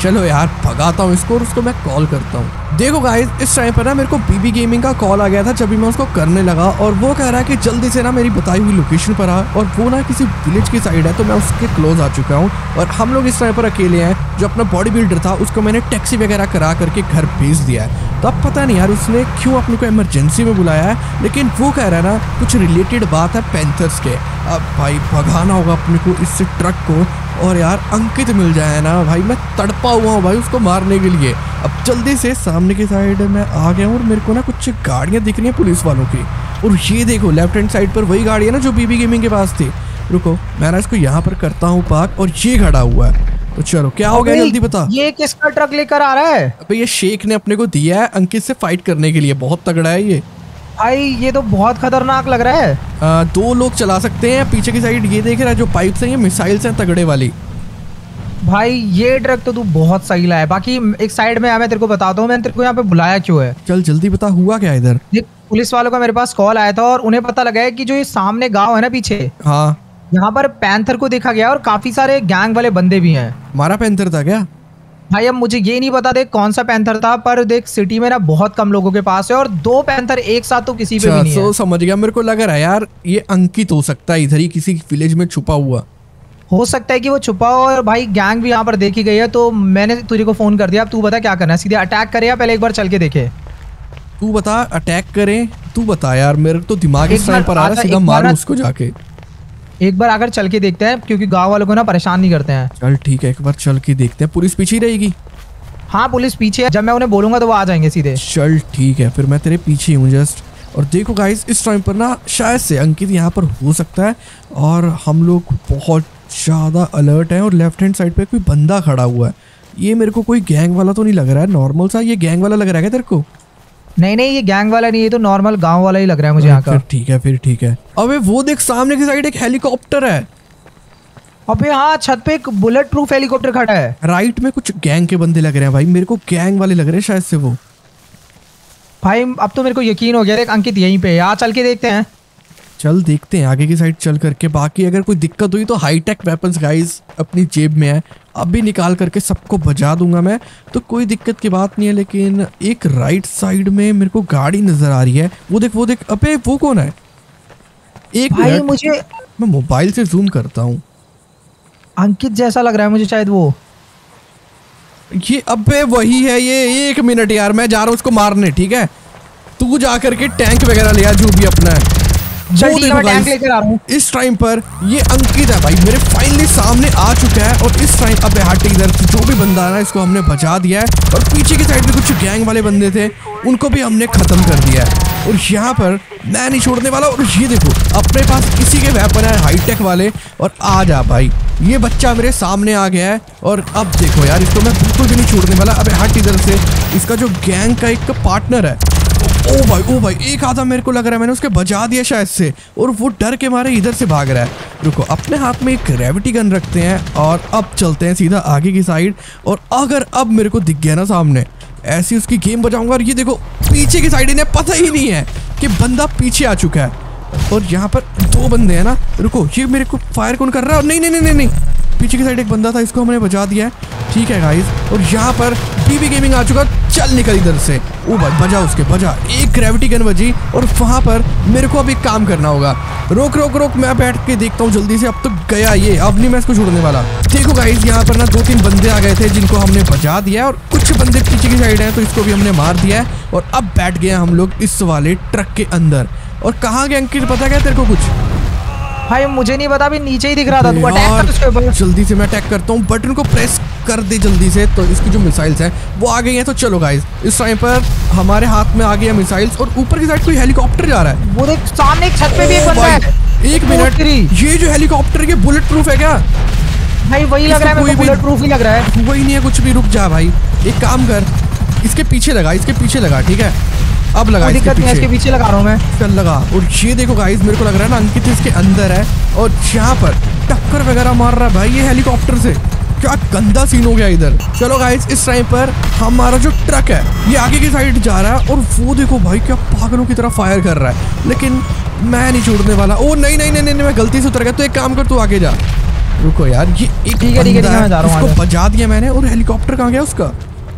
चलो यार भगाता हूँ इसको और उसको मैं कॉल करता हूँ। देखो गाइस इस टाइम पर ना मेरे को बीबी गेमिंग का कॉल आ गया था जब भी मैं उसको करने लगा, और वो कह रहा है कि जल्दी से ना मेरी बताई हुई लोकेशन पर आ, और वो ना किसी विलेज की साइड है, तो मैं उसके क्लोज आ चुका हूँ। और हम लोग इस टाइम पर अकेले हैं। जो अपना बॉडी बिल्डर था उसको मैंने टैक्सी वगैरह करा करके घर भेज दिया है। तो अब पता नहीं यार उसने क्यों अपने को इमरजेंसी में बुलाया है, लेकिन वो कह रहा है ना कुछ रिलेटेड बात है पैंथर्स के। अब भाई भगाना होगा अपने को इससे ट्रक को, और यार अंकित मिल जाए ना भाई, मैं तड़पा हुआ हूँ भाई उसको मारने के लिए। अब जल्दी से सामने की साइड में आ गया हूँ और मेरे को ना कुछ गाड़ियाँ दिख रही हैं पुलिस वालों की, और ये देखो लेफ्ट हैंड साइड पर वही गाड़ी है ना जो बीबी गेमिंग के पास थी। रुको मैं ना इसको यहाँ पर करता हूँ पार्क, और ये खड़ा हुआ है। तो चलो क्या हो गया जल्दी बता। ये किसका ट्रक लेकर आ रहा है? अबे ये शेख ने अपने को दिया है अंकित से फाइट करने के लिए, बहुत तगड़ा है ये भाई। ये तो बहुत खतरनाक लग रहा है। आ, दो लोग चला सकते हैं। पीछे की साइड ये देख रहा है जो पाइप्स हैं, ये मिसाइल्स हैं तगड़े वाली। भाई ये ट्रक तो तू बहुत सही लाया। बाकी एक साइड में मैं तेरे को बताता हूँ मैंने तेरे को यहाँ पे बुलाया क्यों है। चल जल्दी बता हुआ क्या इधर। पुलिस वालों का मेरे पास कॉल आया था और उन्हें पता लगा है कि जो ये सामने गाँव है ना पीछे, हाँ यहाँ पर पैंथर को देखा गया और काफी सारे गैंग वाले बंदे भी हैं। हमारा पैंथर था क्या? भाई अब मुझे ये नहीं पता देख कौन सा पैंथर था, पर देख सिटी में ना बहुत कम लोगों के पास है और दो पैंथर एक साथ तो किसी पे भी नहीं है। तो समझ गया, मेरे को लग रहा है यार ये अंकित हो सकता है, इधर ही किसी विलेज में छुपा हुआ हो सकता है कि वो छुपा हो। और भाई गैंग भी यहाँ पर देखी गई है, तो मैंने तुझे को फोन कर दिया। अब तू बता क्या करना है, सीधे अटैक करे या पहले एक बार चल के देखे? तू बता अटैक करें, तू बता यार, मेरे तो दिमाग इस टाइम पर आ रहा है, सीधा मारूं उसको जाके। एक बार आकर चल के देखते हैं क्योंकि गांव वालों को ना परेशान नहीं करते हैं। चल ठीक है एक बार चल के देखते हैं। पुलिस पीछे ही रहेगी? हाँ पुलिस पीछे है, जब मैं उन्हें बोलूंगा तो वो आ जाएंगे सीधे। चल ठीक है फिर मैं तेरे पीछे हूँ जस्ट। और देखो गाइस इस टाइम पर ना शायद से अंकित यहाँ पर हो सकता है, और हम लोग बहुत ज़्यादा अलर्ट हैं। और लेफ्ट हैंड साइड पे कोई बंदा खड़ा हुआ है। ये मेरे को कोई गैंग वाला तो नहीं लग रहा है, नॉर्मल सा। ये गैंग वाला लग रहा है क्या तेरे को? नहीं नहीं ये गैंग वाला नहीं, ये तो नॉर्मल गांव वाला ही लग रहा है मुझे यहाँ का। ठीक है फिर ठीक है। अबे वो देख सामने की साइड एक हेलीकॉप्टर है। अबे हाँ छत पे एक बुलेट प्रूफ हेलीकॉप्टर खड़ा है। राइट में कुछ गैंग के बंदे लग रहे हैं भाई, मेरे को गैंग वाले लग रहे हैं शायद से वो। भाई अब तो मेरे को यकीन हो गया देख अंकित यहीं पे है, यहाँ चल के देखते हैं। चल देखते हैं आगे की साइड चल करके। बाकी अगर कोई दिक्कत हुई तो हाईटेक वेपन्स गाइस अपनी जेब में है, अभी निकाल करके सबको बजा दूंगा मैं, तो कोई दिक्कत की बात नहीं है। लेकिन एक राइट साइड में मेरे को गाड़ी नजर आ रही है, वो देख वो देख। अबे वो कौन है? एक भाई मुझे मैं मोबाइल से जूम करता हूँ, अंकित जैसा लग रहा है मुझे शायद वो। ये अबे वही है ये। एक मिनट यार मैं जा रहा हूँ उसको मारने, ठीक है? तू जा करके टैंक वगैरह ले आ जो भी अपना है। वो देखो टैंक लेकर आ रहा हूँ। इस टाइम पर ये अंकित है भाई, मेरे फाइनली सामने आ चुका है। और इस टाइम अबे हट इधर, जो भी बंदा है ना इसको हमने बचा दिया है। और पीछे की साइड में कुछ गैंग वाले बंदे थे, उनको भी हमने खत्म कर दिया है। और यहाँ पर मैं नहीं छोड़ने वाला। और ये देखो अपने पास किसी के वेपन है हाईटेक वाले। और आ जा भाई, ये बच्चा मेरे सामने आ गया है। और अब देखो यार इसको मैं बिल्कुल भी नहीं छोड़ने वाला। अबे हट इधर से। इसका जो गैंग का एक पार्टनर है, ओ भाई ओ भाई एक आधा मेरे को लग रहा है मैंने उसके बचा दिया शायद से, और वो डर के मारे इधर से भाग रहा है। रुको अपने हाथ में एक ग्रेविटी गन रखते हैं और अब चलते हैं सीधा आगे की साइड। और अगर अब मेरे को दिख गया ना सामने, ऐसी उसकी गेम बजाऊंगा। और ये देखो पीछे की साइड इन्हें पता ही नहीं है कि बंदा पीछे आ चुका है। और यहाँ पर दो बंदे हैं ना। रुको ये मेरे को फायर कौन कर रहा है? नहीं नहीं नहीं नहीं पीछे की साइड एक बंदा था, इसको हमने बचा दिया है, ठीक है गाइस। और यहाँ पर बीबी गेमिंग आ चुका। चल निकल इधर से। ओ भाई बजा उसके, बजा। एक ग्रेविटी गन बजी। और वहाँ पर मेरे को अब एक काम करना होगा। रोक रोक रोक मैं बैठ के देखता हूँ जल्दी से। अब तो गया ये, अब नहीं मैं इसको छोड़ने वाला। देखो गाइस यहाँ पर ना दो तीन बंदे आ गए थे जिनको हमने बचा दिया, और कुछ बंदे पीछे की साइड हैं तो इसको भी हमने मार दिया है। और अब बैठ गए हम लोग इस वाले ट्रक के अंदर। और कहाँ गए अंकित पता क्या तेरे को कुछ? भाई मुझे नहीं पता, अभी नीचे ही दिख रहा था। तू अटैक कर उसके ऊपर। जल्दी से मैं अटैक करता हूँ, बटन को प्रेस कर दे जल्दी से। तो इसकी जो मिसाइल्स हैं वो आ गई हैं। तो चलो गाइस इस टाइम पर हमारे हाथ में आ गई है मिसाइल्स। और ऊपर की साइड कोई हेलीकॉप्टर जा रहा है, वो देख सामने एक छत पे भी एक बंदा है। एक मिनट, ये जो हेलीकॉप्टर ये बुलेट प्रूफ है क्या? भाई वही लग रहा है मेरे को, बुलेट प्रूफ ही लग रहा है। वही नहीं है कुछ भी। रुक जा भाई, एक काम कर, इसके पीछे लगा, इसके पीछे लगा, ठीक है? अब लगा इसके पीछे। इसके पीछे लगा रहा हूँ मैं। चल लगा। और ये देखो गाइस मेरे को लग रहा है ना अंकित इसके अंदर है, और यहाँ पर टक्कर वगैरह मार रहा है भाई ये हेलीकॉप्टर से। क्या गंदा सीन हो गया इधर। चलो गाइस इस टाइम पर हमारा जो ट्रक है ये आगे की साइड जा रहा है। और वो देखो भाई क्या पागलों की तरह फायर कर रहा है, लेकिन मैं नहीं छोड़ने वाला। ओ नहीं नहीं नहीं नहीं मैं गलती से उतर गया। तो एक काम कर, तू आगे जा। रुको यार, ये एक ठीक है ठीक है मैं जा रहा हूँ, उसको बजा दिया मैंने। और हेलीकॉप्टर कहाँ गया उसका?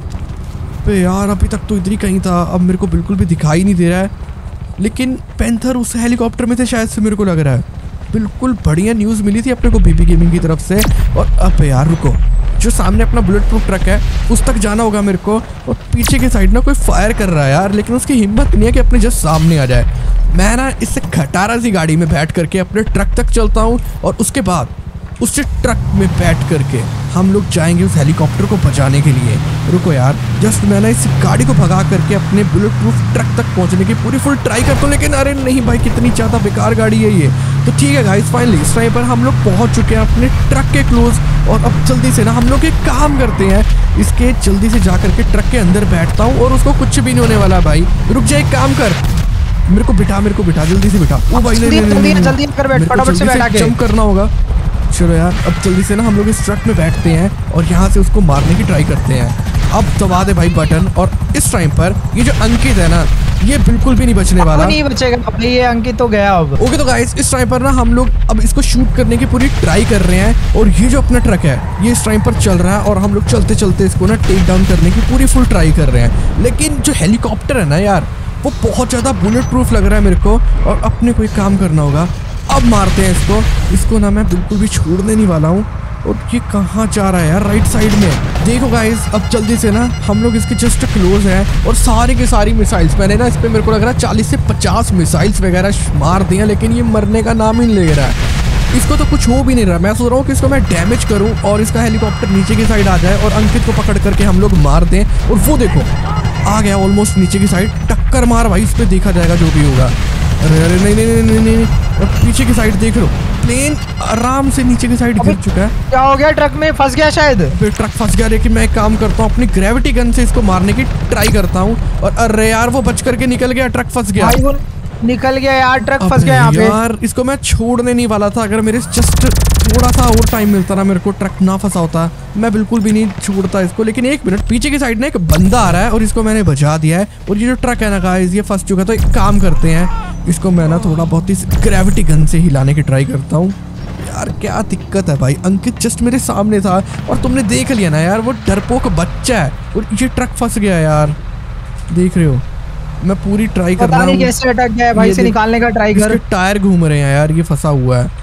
पे यार अभी तक तो इधर ही कहीं था, अब मेरे को बिल्कुल भी दिखाई नहीं दे रहा है। लेकिन पैंथर उस हेलीकॉप्टर में थे शायद से, मेरे को लग रहा है। बिल्कुल बढ़िया न्यूज़ मिली थी अपने को बीबी गेमिंग की तरफ से। और अब यार रुको, जो सामने अपना बुलेट प्रूफ ट्रक है उस तक जाना होगा मेरे को। और पीछे की साइड ना कोई फायर कर रहा है यार, लेकिन उसकी हिम्मत नहीं है कि अपने जस्ट सामने आ जाए। मैं ना इससे खटारा सी गाड़ी में बैठ करके अपने ट्रक तक चलता हूँ और उसके बाद उससे ट्रक में बैठ करके हम लोग जाएंगे उस हेलीकॉप्टर को बचाने के लिए। रुको यार, जस्ट मैं ना इस गाड़ी को भगा करके अपने बुलेट प्रूफ ट्रक तक पहुंचने की पूरी फुल ट्राई करता हूँ। लेकिन अरे नहीं भाई, कितनी ज़्यादा बेकार गाड़ी है ये। तो ठीक है गाइस, फाइनली इस टाइम पर हम लोग पहुंच चुके हैं अपने ट्रक के क्लोज। और अब जल्दी से ना हम लोग एक काम करते हैं, इसके जल्दी से जा करके ट्रक के अंदर बैठता हूँ और उसको कुछ भी नहीं होने वाला। भाई रुक जा, एक काम कर, मेरे को बिठा मेरे को बिठा जल्दी से बिठा। ओ भाई जल्दी जल्दी कर बैठ, फटाफट से बैठा के जंप करना होगा। चलो यार, अब जल्दी से ना हम लोग इस ट्रक में बैठते हैं और यहाँ से उसको मारने की ट्राई करते हैं। अब दबा दे भाई बटन। और इस टाइम पर ये जो अंकित है ना, ये बिल्कुल भी नहीं बचने वाला। नहीं बचेगा भाई, ये अंकित तो गया अब। ओके तो गाइस, इस टाइम पर ना हम लोग अब इसको शूट करने की पूरी ट्राई कर रहे हैं। और ये जो अपना ट्रक है ये इस टाइम पर चल रहा है और हम लोग चलते चलते इसको ना टेक डाउन करने की पूरी फुल ट्राई कर रहे हैं। लेकिन जो हेलीकॉप्टर है ना यार, वो बहुत ज़्यादा बुलेट प्रूफ लग रहा है मेरे को। और अपने को एक काम करना होगा, अब मारते हैं इसको। इसको ना मैं बिल्कुल भी छोड़ने नहीं वाला हूँ। और ये कहाँ जा रहा है यार? राइट साइड में देखो गाइस। अब जल्दी से ना हम लोग इसके जस्ट क्लोज हैं और सारी की सारी मिसाइल्स मैंने ना इस पर मेरे को लग रहा है चालीस से पचास मिसाइल्स वगैरह मार दिया, लेकिन ये मरने का नाम ही नहीं ले रहा है। इसको तो कुछ हो भी नहीं रहा। मैं सोच रहा हूँ कि इसको मैं डैमेज करूँ और इसका हेलीकॉप्टर नीचे की साइड आ जाए और अंकित को पकड़ करके हम लोग मार दें। और वो देखो आ गया ऑलमोस्ट नीचे की साइड। टक्कर मार भाई, उस पर देखा जाएगा जो भी होगा। अरे अरे नहीं नहीं नहीं नहीं नहीं, और पीछे की साइड देख लो, प्लेन आराम से नीचे की साइड गिर चुका है। क्या हो गया? ट्रक में फंस गया शायद। फिर ट्रक फंस गया, लेकिन मैं एक काम करता हूँ, अपनी ग्रेविटी गन से इसको मारने की ट्राई करता हूँ। और अरे यार वो बच करके निकल गया, ट्रक फंस गया। भाई वो निकल गया यार, ट्रक फंस गया यहाँ पे। यार इसको मैं छोड़ने नहीं वाला था। अगर मेरे जस्ट थोड़ा सा और टाइम मिलता ना मेरे को, ट्रक ना फंसा होता, मैं बिल्कुल भी नहीं छोड़ता इसको। लेकिन एक मिनट, पीछे की साइड में एक बंदा आ रहा है और इसको मैंने बचा दिया है। और ये जो ट्रक है ना गाइस, ये फंस चुका है। तो एक काम करते हैं, इसको मैं ना थोड़ा बहुत ही ग्रेविटी गन से हिलाने की ट्राई करता हूँ। यार क्या दिक्कत है भाई, अंकित जस्ट मेरे सामने था और तुमने देख लिया ना यार, वो डरपोक बच्चा है और ये ट्रक फंस गया यार। देख रहे हो, मैं पूरी ट्राई कर रहा हूँ कैसे अटक गया है भाई, इसे निकालने का ट्राई कर। टायर घूम रहे हैं यार, ये फंसा हुआ है।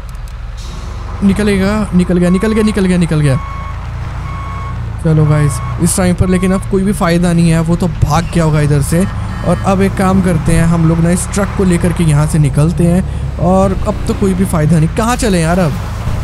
निकलेगा, निकल गया निकल गया निकल गया निकल गया। चलो गाइस, इस टाइम पर लेकिन अब कोई भी फायदा नहीं है, वो तो भाग गया होगा इधर से। और अब एक काम करते हैं, हम लोग ना इस ट्रक को लेकर के यहाँ से निकलते हैं। और अब तो कोई भी फायदा नहीं। कहाँ चले यार? अब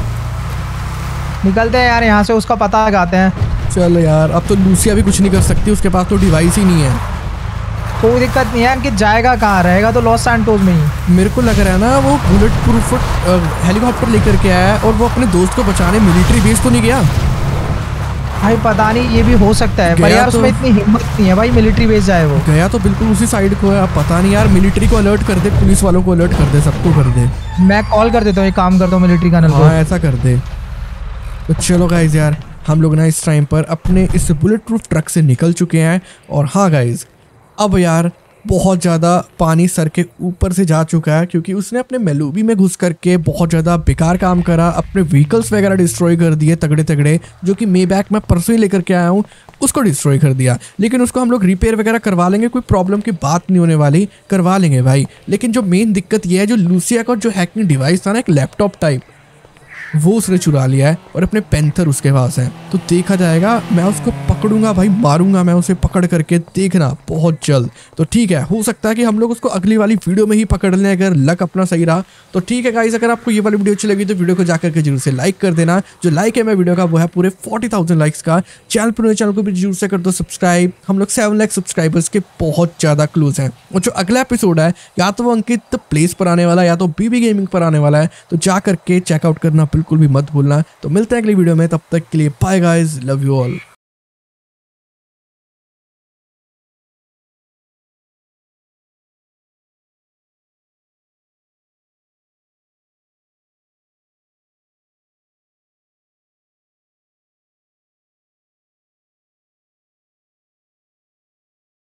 निकलते हैं यार यहाँ से, उसका पता लगाते हैं। चलो यार, अब तो लूसिया भी कुछ नहीं कर सकती, उसके पास तो डिवाइस ही नहीं है। कोई दिक्कत नहीं है कि जाएगा कहाँ, रहेगा तो लॉस सैंटोस में ही। मेरे को लग रहा है ना वो बुलेट प्रूफ हेलीकॉप्टर लेकर के आया है और वो अपने दोस्त को बचाने मिलिट्री बेस तो नहीं गया भाई? पता नहीं, ये भी हो सकता है, पर यार तो, उसमें इतनी हिम्मत नहीं है भाई मिलिट्री बेस जाए। वो गया तो बिल्कुल उसी साइड को है। अब पता नहीं यार, मिलिट्री को अलर्ट कर दे, पुलिस वालों को अलर्ट कर दे, सबको कर दे। मैं कॉल कर देता हूँ, एक काम करता हूँ मिलिट्री कर्नल को। हाँ ऐसा कर दे। तो चलो गाइज यार, हम लोग ना इस टाइम पर अपने इस बुलेट प्रूफ ट्रक से निकल चुके हैं। और हाँ गाइज, अब यार बहुत ज़्यादा पानी सर के ऊपर से जा चुका है, क्योंकि उसने अपने मेलूबी में घुस करके बहुत ज़्यादा बेकार काम करा। अपने व्हीकल्स वगैरह डिस्ट्रॉय कर दिए तगड़े तगड़े, जो कि मे बैक मैं परसों ही लेकर के आया हूँ, उसको डिस्ट्रॉय कर दिया। लेकिन उसको हम लोग रिपेयर वगैरह करवा लेंगे, कोई प्रॉब्लम की बात नहीं होने वाली, करवा लेंगे भाई। लेकिन जो मेन दिक्कत ये है, जो लूसिया का जो हैकिंग डिवाइस था ना, एक लैपटॉप टाइप, वो उसने चुरा लिया है और अपने पैंथर उसके पास है। तो देखा जाएगा, मैं उसको पकड़ूंगा भाई, मारूंगा मैं उसे पकड़ करके, देखना बहुत जल्द। तो ठीक है, हो सकता है कि हम लोग उसको अगली वाली वीडियो में ही पकड़ लें, अगर लक अपना सही रहा तो। ठीक है गाइस, अगर आपको ये वाली वीडियो अच्छी लगी तो वीडियो को जाकर के जरूर से लाइक कर देना। जो लाइक है मैं वीडियो का, वो है पूरे फोर्टी थाउजेंड लाइक्स का। चैनल पर चैनल को भी जरूर से कर दो सब्सक्राइब। हम लोग सेवन लाख सब्सक्राइबर्स के बहुत ज़्यादा क्लोज हैं। और जो अगला एपिसोड है, या तो वो अंकित प्लेस पर आने वाला है या तो बीबी गेमिंग पर आने वाला है, तो जा करके चेकआउट करना बिल्कुल भी मत भूलना। तो मिलते हैं अगली वीडियो में, तब तक के लिए bye guys, love you all.